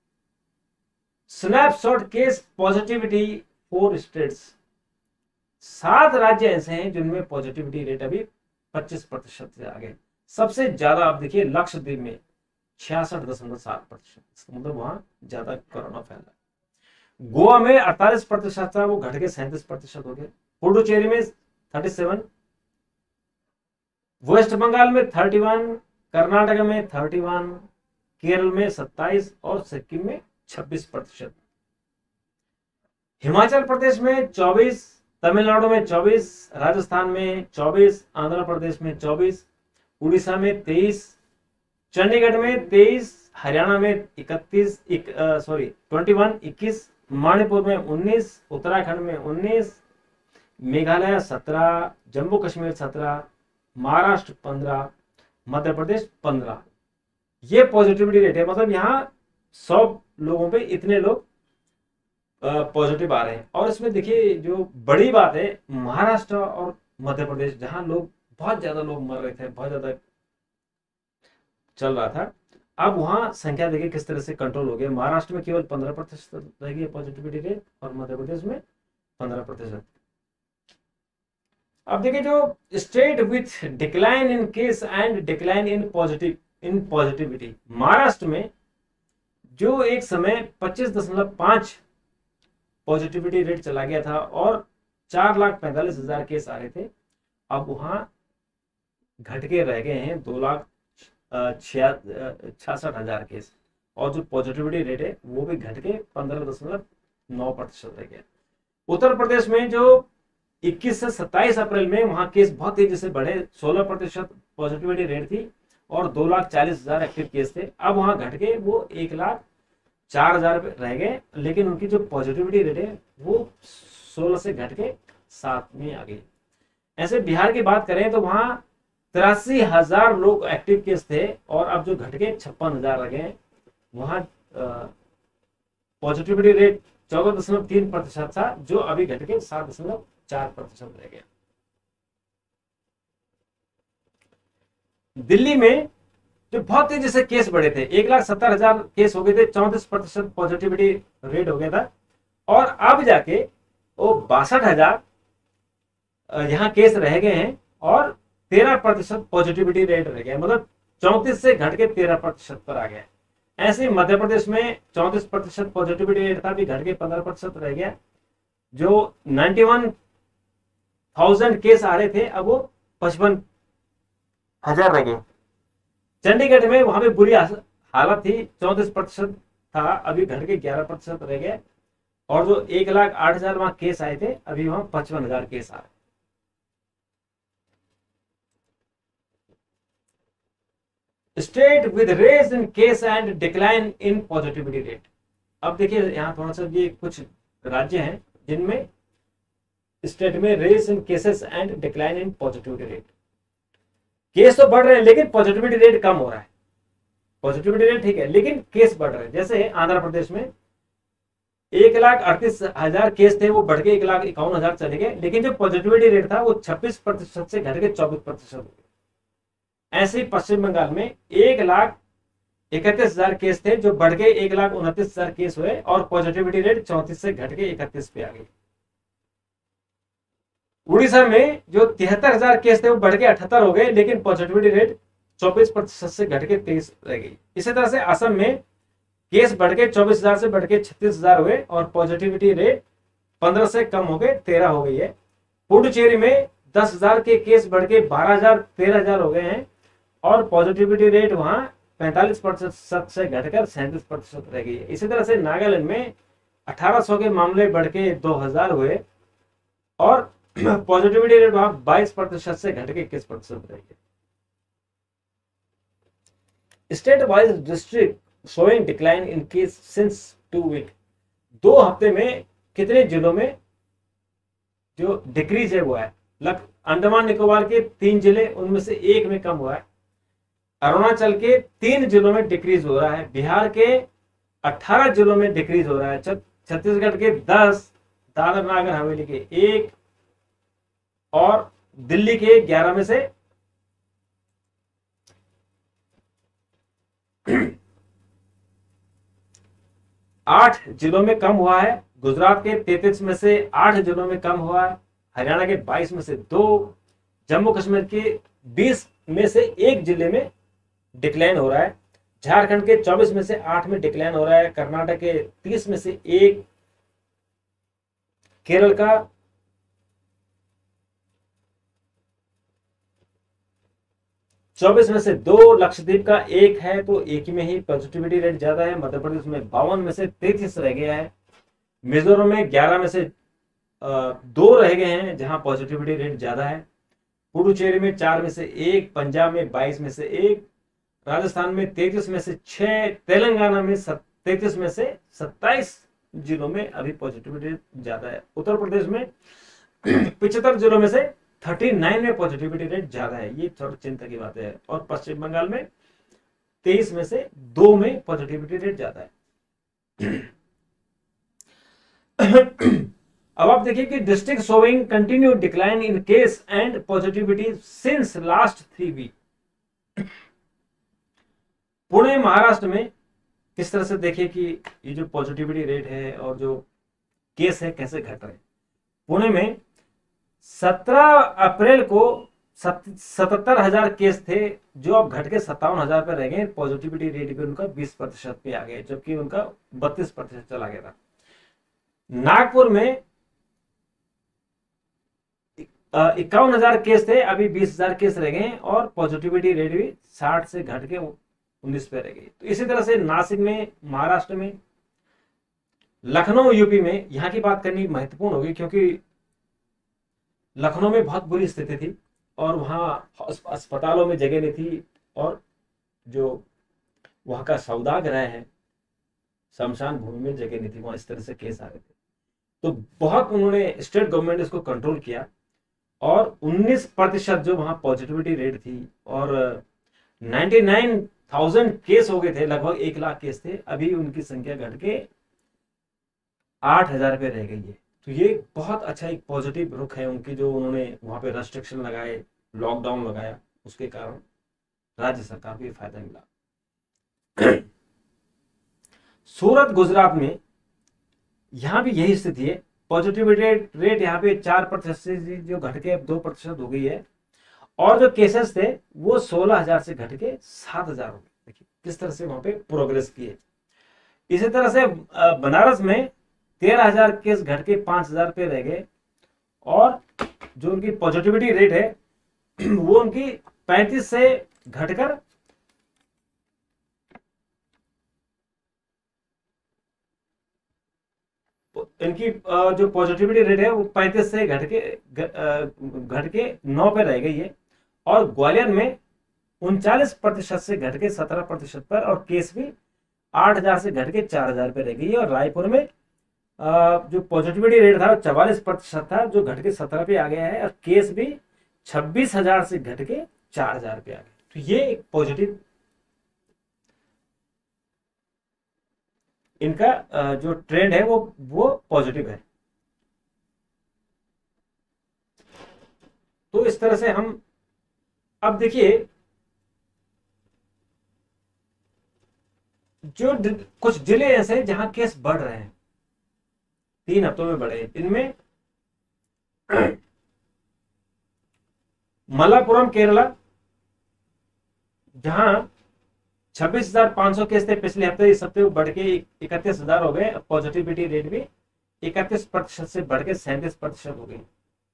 snapshot case positivity 4 states, 7 राज्य ऐसे हैं जिनमें पॉजिटिविटी रेट अभी 25% से आगे। सबसे ज्यादा आप देखिए लक्षद्वीप में 66.7%, मतलब वहां ज्यादा कोरोना फैला। गोवा में 48% था, वो घट के 37% हो गया। पुडुचेरी में 37, वेस्ट बंगाल में 31, कर्नाटक में 31, केरल में 27 और सिक्किम में 26%। हिमाचल प्रदेश में 24, तमिलनाडु में 24, राजस्थान में 24, आंध्र प्रदेश में 24, उड़ीसा में 23, चंडीगढ़ में 23, हरियाणा में 21, मणिपुर में 19, उत्तराखंड में 19, मेघालय 17, जम्मू कश्मीर 17, महाराष्ट्र 15, मध्य प्रदेश 15। ये पॉजिटिविटी रेट है, मतलब यहाँ 100 लोगों पे इतने लोग पॉजिटिव आ रहे हैं। और इसमें देखिए जो बड़ी बात है, महाराष्ट्र और मध्य प्रदेश जहां लोग बहुत ज्यादा लोग मर रहे थे, बहुत ज्यादा चल रहा था, अब वहां संख्या देखिए किस तरह से कंट्रोल हो गया। महाराष्ट्र में केवल 15% रह गई पॉजिटिविटी रेट और मध्य प्रदेश में 15%। अब देखिए जो state with decline in case and decline in positivity, Maharashtra में जो एक समय 25.5 पॉजिटिविटी रेट चला गया था और 4,45,000 केस आ रहे थे, अब वहां घट के रह गए हैं 2,66,000 केस, और जो पॉजिटिविटी रेट है वो भी घट के 15.9% रह गया। उत्तर प्रदेश में जो 21 से 27 अप्रैल में वहां केस बहुत तेजी से बढ़े, 16% पॉजिटिविटी रेट थी और 2,40,000 एक्टिव केस थे, अब वहां घट के वो 1,04,000 रह गए, लेकिन उनकी जो पॉजिटिविटी रेट है वो 16 से घट के 7 में आ गई। ऐसे बिहार की बात करें तो वहां 83,000 लोग एक्टिव केस थे और अब जो घट के 56,000 रह गए, वहां पॉजिटिविटी रेट 14.3% था, जो अभी घट के 7.4% रह गया। दिल्ली में जो बहुत तेजी से केस बढ़े थे, 1,70,000 केस हो गए थे, 34% पॉजिटिविटी रेट हो गया था, और अब जाके वो 62,000 यहाँ केस रह गए हैं और 13% पॉजिटिविटी रेट रह गया, मतलब 34 से घट के 13% पर आ गया। ऐसे ही मध्य प्रदेश में 34% पॉजिटिविटी रेट था, भी घट के 15% रह गया। जो 91,000 केस आ रहे थे, अब वो 55,000 रह गए। चंडीगढ़ में वहां पे बुरी हालत थी, 34% था, अभी घट के 11% रह गया, और जो 1,08,000 वहां केस आए थे, अभी वहां 55,000 केस आ रहे। State with rise in case and decline in positivity rate. अब देखिए यहाँ थोड़ा सा ये कुछ राज्य हैं जिनमें स्टेट में rise in cases and decline in positivity rate. Case तो बढ़ रहे हैं लेकिन पॉजिटिविटी रेट कम हो रहा है। पॉजिटिविटी रेट ठीक है लेकिन केस बढ़ रहे हैं। जैसे आंध्र प्रदेश में 1,38,000 केस थे, वो बढ़ के 1,51,000 चले गए, लेकिन जो पॉजिटिविटी रेट था वो 26% से घट के 24% हो गया। ऐसे ही पश्चिम बंगाल में 1,31,000 केस थे, जो बढ़ के 1,29,000 केस हुए और पॉजिटिविटी रेट 34 से घट के 31 पे आ गई। उड़ीसा में जो 73,000 केस थे वो बढ़ के 78 हो गए, लेकिन पॉजिटिविटी रेट 24% से घट के 23 रह गई। इसी तरह से असम में केस बढ़ के 24,000 से बढ़ के 36,000 हुए और पॉजिटिविटी रेट 15 से कम हो गए 13 हो गई है। पुडुचेरी में 10,000 के केस बढ़ के 12,000 13,000 हो गए हैं और पॉजिटिविटी रेट वहां 45% से घटकर 37% रह गई है। इसी तरह से नागालैंड में 1,800 के मामले बढ़ के 2,000 हुए और पॉजिटिविटी रेट वहां 22% से घट के 21% रह गई। State wise district showing decline in case since 2 weeks। 2 हफ्ते में कितने जिलों में जो डिक्रीज है वो है। अंडमान निकोबार के 3 जिले, उनमें से एक में कम हुआ है। अरुणाचल के 3 जिलों में डिक्रीज हो रहा है। बिहार के 18 जिलों में डिक्रीज हो रहा है। छत्तीसगढ़ के 10, दादर नागर हवेली के 1 और दिल्ली के 11 में से 8 जिलों में कम हुआ है। गुजरात के 33 में से 8 जिलों में कम हुआ है। हरियाणा के 22 में से 2, जम्मू कश्मीर के 20 में से 1 जिले में डिक्लाइन हो रहा है। झारखंड के 24 में से 8 में डिक्लाइन हो रहा है। कर्नाटक के 30 में से 1, केरल का 24 में से 2, लक्षद्वीप का 1 है, तो एक में ही पॉजिटिविटी रेट ज्यादा है। मध्य प्रदेश में 52 में से 33 रह गया है। मिजोरम में 11 में से 2 रह गए हैं जहां पॉजिटिविटी रेट ज्यादा है। पुडुचेरी में 4 में से 1, पंजाब में 22 में से 1, राजस्थान में 33 में से 6, तेलंगाना में 33 में से 27 जिलों में अभी पॉजिटिविटी ज्यादा है। उत्तर प्रदेश में 75 जिलों में से 39 में पॉजिटिविटी रेट ज्यादा है। ये थोड़ी चिंता की बात है। और पश्चिम बंगाल में 23 में से 2 में पॉजिटिविटी रेट ज्यादा है। अब आप देखिए कि district showing continue decline in case and positivity since last 3 week. Pune Maharashtra में किस तरह से देखिए कि ये जो पॉजिटिविटी रेट है और जो केस है कैसे घट रहे हैं। पुणे में 17 अप्रैल को 77,000 केस थे, जो अब घट के 57,000 पे रह गए। पॉजिटिविटी रेट भी उनका 20% पे आ गया, जबकि उनका 32% चला गया था। नागपुर में 51,000 केस थे, अभी 20,000 केस रह गए और पॉजिटिविटी रेट भी 60 से घट के 19 पे रह गई। तो इसी तरह से नासिक में, महाराष्ट्र में, लखनऊ यूपी में, यहाँ की बात करनी महत्वपूर्ण होगी क्योंकि लखनऊ में बहुत बुरी स्थिति थी और वहाँ अस्पतालों में जगह नहीं थी और जो वहाँ का सौदागर है, शमशान भूमि में जगह नहीं थी, वहाँ इस तरह से केस आ रहे थे। तो बहुत उन्होंने, स्टेट गवर्नमेंट इसको कंट्रोल किया और 19% जो वहाँ पॉजिटिविटी रेट थी और 99,000 केस हो गए थे, लगभग 1 लाख केस थे, अभी उनकी संख्या घट के 8,000 पे रह गई है। तो ये बहुत अच्छा एक पॉजिटिव रुख है उनकी, जो उन्होंने वहां पे रेस्ट्रिक्शन लगाए, लॉकडाउन लगाया, उसके कारण राज्य सरकार को ये फायदा मिला। सूरत गुजरात में यहां भी यही स्थिति है। पॉजिटिविटी रेट यहाँ पे 4% से जो घट के 2% हो गई है और जो केसेस थे वो 16,000 से घट के 7,000 हो गए। देखिए किस तरह से वहां पे प्रोग्रेस किए। इसी तरह से बनारस में 13,000 केस घट के 5,000 पे रह गए और जो उनकी पॉजिटिविटी रेट है वो उनकी 35 से घटकर इनकी जो पॉजिटिविटी रेट है वो 35 से घट के 9 पे रह गई है। और ग्वालियर में 39% से घट के 17% पर और केस भी 8,000 से घट के 4,000 पे रह गई है। और रायपुर में जो पॉजिटिविटी रेट था 44% था, जो घट के 17 पे आ गया है और केस भी 26,000 से घट के 4,000 पे आ गए। तो ये एक पॉजिटिव इनका जो ट्रेंड है वो पॉजिटिव है। तो इस तरह से हम अब देखिए जो कुछ जिले ऐसे हैं जहां केस बढ़ रहे हैं, 3 हफ्तों में बढ़े। इनमें मलापुरम केरला, जहां 26,500 केस थे पिछले हफ्ते, इस हफ्ते बढ़ के 31,000 हो गए। पॉजिटिविटी रेट भी 31% से बढ़ के 37% हो गई।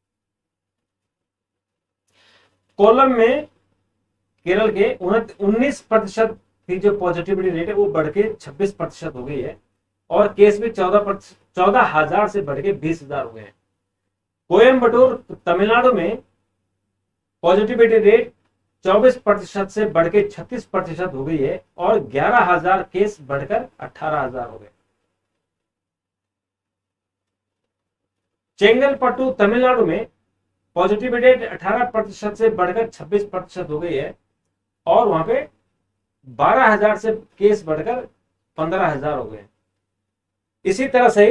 कोल्लम में केरल के 19% थी जो पॉजिटिविटी रेट है वो बढ़ के 26% हो गई है और केस भी 14,000 से बढ़ के 20,000 हो गए हैं। कोयम्बटूर तमिलनाडु में पॉजिटिविटी रेट 24% से बढ़ के 36% हो गई है और 11,000 केस बढ़कर 18,000 हो गए। चेंगलपट्टू तमिलनाडु में पॉजिटिविटी रेट 18% से बढ़कर 26% हो गई है और वहां पे 12,000 से केस बढ़कर 15,000 हो गए। इसी तरह से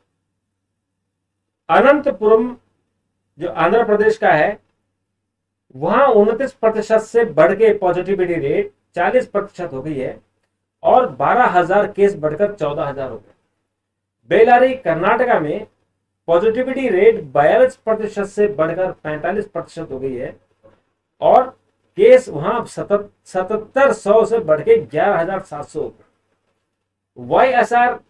अनंतपुरम जो आंध्र प्रदेश का है, वहां 29% से बढ़ के पॉजिटिविटी रेट 40% हो गई है और 12,000 केस बढ़कर 14,000 हो गए। बेलारी कर्नाटका में पॉजिटिविटी रेट 42% से बढ़कर 45% हो गई है और केस वहां 7700 से बढ़ के 11,700 हो गए। YSR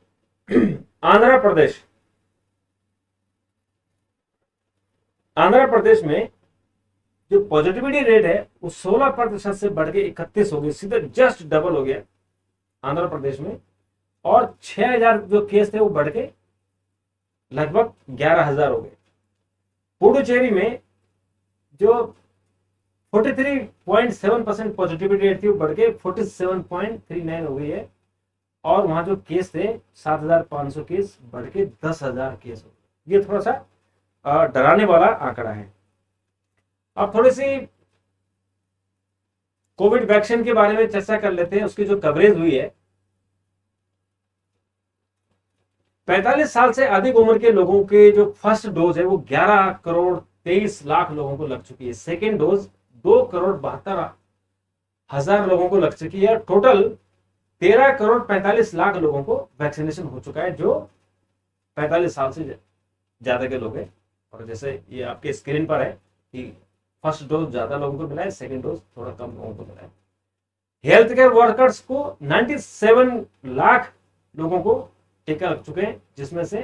आंध्र प्रदेश में जो पॉजिटिविटी रेट है वो 16% से बढ़ के 31 हो गई, सीधा जस्ट डबल हो गया आंध्र प्रदेश में। और 6,000 जो केस थे वो बढ़ के लगभग 11,000 हो गए। पुडुचेरी में जो 43.7% पॉजिटिविटी रेट थी वो बढ़ के 47.39 हो गई है और वहां जो केस थे 7,500 केस बढ़ के 10,000 केस हो गए। ये थोड़ा सा डराने वाला आंकड़ा है। अब थोड़ी सी कोविड वैक्सीन के बारे में चर्चा कर लेते हैं। उसकी जो कवरेज हुई है, 45 साल से अधिक उम्र के लोगों के जो फर्स्ट डोज है वो 11 करोड़ 23 लाख लोगों को लग चुकी है। सेकेंड डोज 2 करोड़ 72 हजार लोगों को लग चुकी है। टोटल 13 करोड़ 45 लाख लोगों को वैक्सीनेशन हो चुका है जो 45 साल से ज्यादा के लोग हैं। और जैसे ये आपके स्क्रीन पर है कि फर्स्ट डोज ज्यादा लोगों को मिला है, सेकेंड डोज थोड़ा कम लोगों को मिला है। हेल्थ केयर वर्कर्स को 97 लाख लोगों को टीका लग चुके हैं, जिसमें से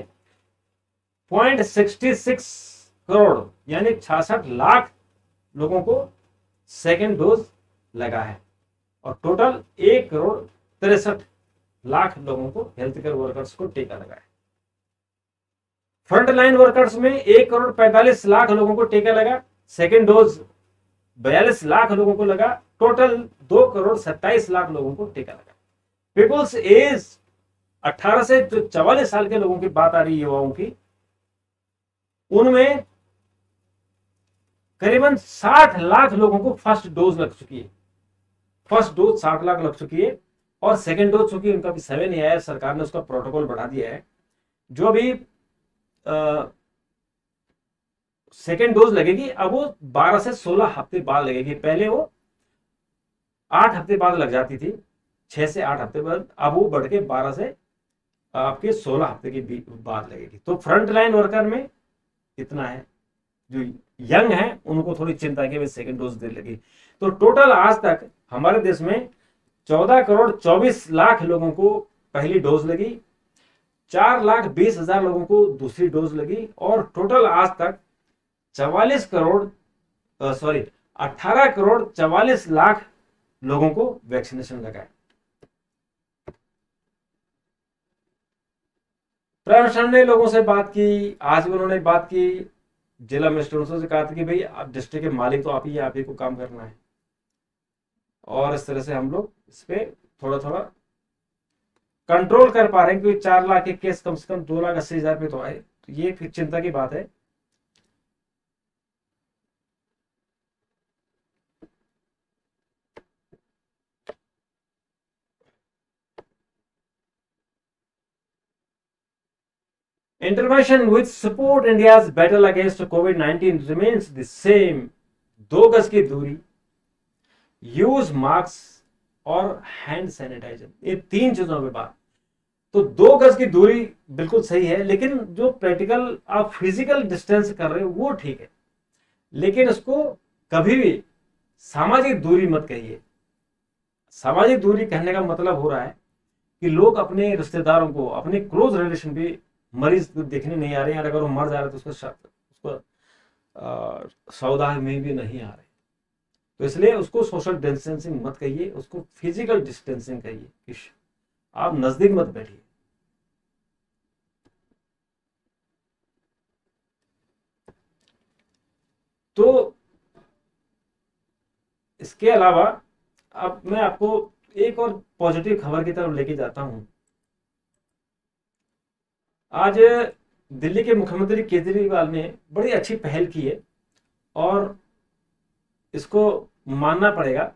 0.66 करोड़ यानी 66 लाख लोगों को सेकेंड डोज लगा है और टोटल 1 करोड़ 63 लाख लोगों को हेल्थ केयर वर्कर्स को टीका लगा है। फ्रंट लाइन वर्कर्स में 1 करोड़ 45 लाख लोगों को टीका लगा, सेकेंड डोज 42 लाख लोगों को लगा, टोटल 2 करोड़ 27 लाख लोगों को टीका लगा। पीपल्स एज 18 से जो 44 साल के लोगों की बात आ रही है, युवाओं की, उनमें करीबन 60 लाख लोगों को फर्स्ट डोज लग चुकी है। फर्स्ट डोज 60 लाख लग चुकी है और सेकेंड डोज चूंकि उनका भी समय नहीं आया, सरकार ने उसका प्रोटोकॉल बढ़ा दिया है। जो भी सेकेंड डोज लगेगी अब वो 12 से 16 हफ्ते बाद लगेगी। पहले वो 8 हफ्ते बाद लग जाती थी, 6 से 8 हफ्ते बाद, अब वो बढ़ के 12 से आपके 16 हफ्ते के बाद लगेगी। तो फ्रंट लाइन वर्कर में इतना है। जो यंग है उनको थोड़ी चिंता की सेकेंड डोज दे लगी। तो टोटल आज तक हमारे देश में 14 करोड़ 24 लाख लोगों को पहली डोज लगी, 4,20,000 लोगों को दूसरी डोज लगी और टोटल आज तक 18 करोड़ 44 लाख लोगों को वैक्सीनेशन लगा है। प्रशासन ने लोगों से बात की, आज भी उन्होंने बात की, जिला मजिस्ट्रेटों से कहा था कि भाई आप डिस्ट्रिक्ट के मालिक तो आप ही को काम करना है। और इस तरह से हम लोग इस पे थोड़ा थोड़ा कंट्रोल कर पा रहे हैं क्योंकि 4 लाख के केस कम से कम 2,80,000 पे तो आए। तो ये फिर चिंता की बात है। Intervention which support India's battle against COVID-19 remains the same। 2 गज की दूरी, यूज मास्क और हैंड सैनिटाइजर, ये 3 चीजों पे बात। तो 2 गज की दूरी बिल्कुल सही है, लेकिन जो प्रैक्टिकल आप फिजिकल डिस्टेंस कर रहे हो वो ठीक है, लेकिन उसको कभी भी सामाजिक दूरी मत कहिए। सामाजिक दूरी कहने का मतलब हो रहा है कि लोग अपने रिश्तेदारों को, अपने क्लोज रिलेशन भी मरीज देखने नहीं आ रहे हैं, और अगर वो मर जा रहे तो उसको सौदा में भी नहीं आ रहे। तो इसलिए उसको सोशल डिस्टेंसिंग मत कहिए, उसको फिजिकल डिस्टेंसिंग कहिए कि आप नजदीक मत बैठिए। तो इसके अलावा अब मैं आपको एक और पॉजिटिव खबर की तरफ लेके जाता हूं। आज दिल्ली के मुख्यमंत्री केजरीवाल ने बड़ी अच्छी पहल की है और इसको मानना पड़ेगा।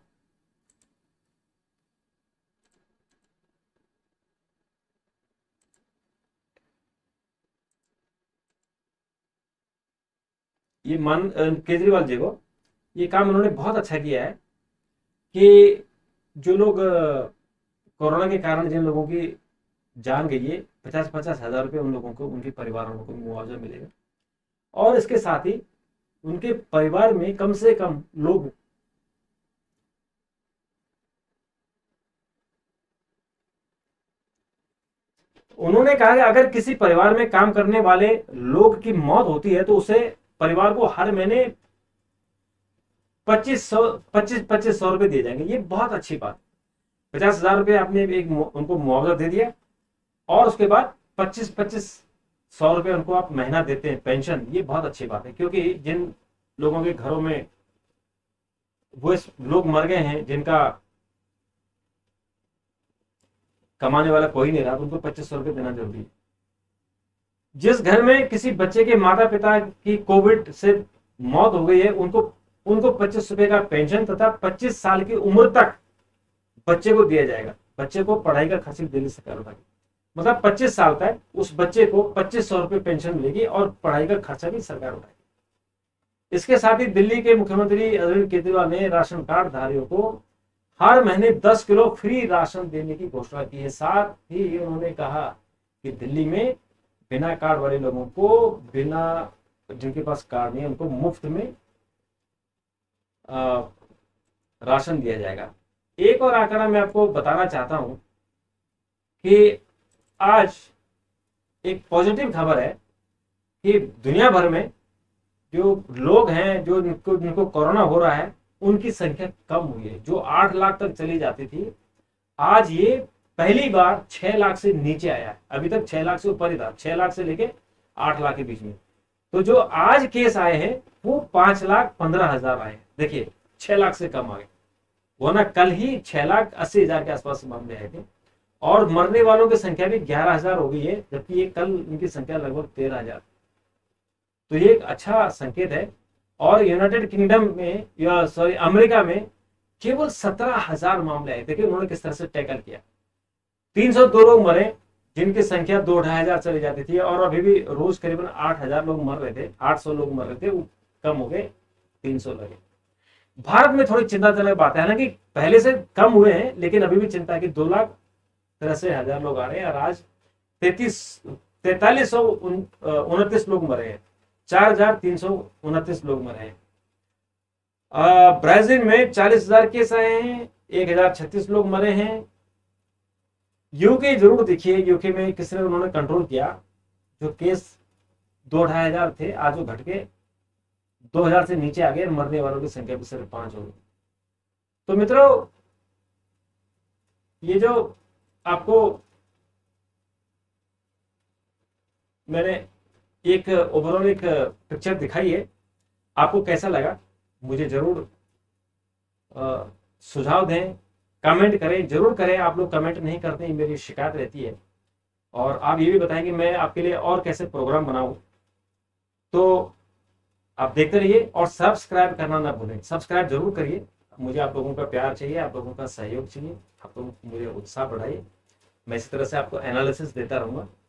केजरीवाल जी को ये काम उन्होंने बहुत अच्छा किया है कि जो लोग कोरोना के कारण जिन लोगों की जान गई है, 50-50 हजार रुपये उन लोगों को, उनके परिवारों को मुआवजा मिलेगा। और इसके साथ ही उनके परिवार में कम से कम लोग उन्होंने कहा कि अगर किसी परिवार में काम करने वाले लोग की मौत होती है तो उसे परिवार को हर महीने 2500 रुपए दिए जाएंगे। ये बहुत अच्छी बात। 50,000 रुपये आपने एक उनको मुआवजा दे दिया और उसके बाद 2500 रुपये उनको आप महीना देते हैं पेंशन। ये बहुत अच्छी बात है, क्योंकि जिन लोगों के घरों में वो लोग मर गए हैं, जिनका कमाने वाला कोई नहीं रहा, तो उनको 2500 रुपये देना जरूरी है। जिस घर में किसी बच्चे के माता पिता की कोविड से मौत हो गई है, उनको 25 रुपए का पेंशन तथा 25 साल की उम्र तक बच्चे को दिया जाएगा। बच्चे को पढ़ाई का खर्च दिल्ली सरकार उठाएगी। मतलब 25 साल तक उस बच्चे को 2500 रुपये पेंशन मिलेगी और पढ़ाई का खर्चा भी सरकार उठाएगी। इसके साथ ही दिल्ली के मुख्यमंत्री अरविंद केजरीवाल ने राशन कार्ड धारियों को हर महीने 10 किलो फ्री राशन देने की घोषणा की है। साथ ही उन्होंने कहा कि दिल्ली में बिना कार्ड वाले लोगों को, बिना जिनके पास कार्ड नहीं है, उनको मुफ्त में राशन दिया जाएगा। एक और आंकड़ा मैं आपको बताना चाहता हूं कि आज एक पॉजिटिव खबर है कि दुनिया भर में जो लोग हैं, जो जिनको कोरोना हो रहा है, उनकी संख्या कम हुई है। जो 8 लाख तक चली जाती थी, आज ये पहली बार 6 लाख से नीचे आया है। अभी तक 6 लाख से ऊपर ही था, 6 लाख से लेके 8 लाख के बीच में। तो जो आज केस आए हैं वो 5,15,000 आए। देखिए 6 लाख से कम आ गए, वरना कल ही 6,80,000 के आसपास मामले आए थे। और मरने वालों की संख्या भी 11,000 हो गई है, जबकि ये कल इनकी संख्या लगभग 13,000। तो ये एक अच्छा संकेत है। और यूनाइटेड किंगडम में, या सॉरी अमेरिका में केवल 17,000 मामले आए। देखिए उन्होंने किस तरह से टैकल किया। 302 लोग मरे, जिनकी संख्या 2-2,500 चली जाती थी, और अभी भी रोज करीबन 8,000 लोग मर रहे थे, 800 लोग मर रहे थे, वो कम हो गए, 300 लगे। भारत में थोड़ी चिंताजनक बात है, हालांकि पहले से कम हुए हैं, लेकिन अभी भी चिंता है कि 2,83,000 लोग आ रहे हैं और आज 4329 लोग मरे हैं, 4,329 लोग मरे हैं। ब्राजील में 40,000 केस आए हैं, 1,036 लोग मरे हैं। यूके जरूर देखिए, यूके में किसने उन्होंने कंट्रोल किया। जो केस 2-2,500 थे, आज वो घट के 2,000 से नीचे आ गए। मरने वालों की संख्या भी सिर्फ 5 हो गई। तो मित्रों, ये जो आपको मैंने एक ओवरऑल एक पिक्चर दिखाई है, आपको कैसा लगा मुझे जरूर सुझाव दें, कमेंट करें, जरूर करें। आप लोग कमेंट नहीं करते हैं, मेरी शिकायत रहती है। और आप ये भी बताएं कि मैं आपके लिए और कैसे प्रोग्राम बनाऊं। तो आप देखते रहिए और सब्सक्राइब करना ना भूलें। सब्सक्राइब जरूर करिए, मुझे आप लोगों का प्यार चाहिए, आप लोगों का सहयोग चाहिए। आप लोग मुझे उत्साह बढ़ाइए, मैं इसी तरह से आपको एनालिसिस देता रहूँगा।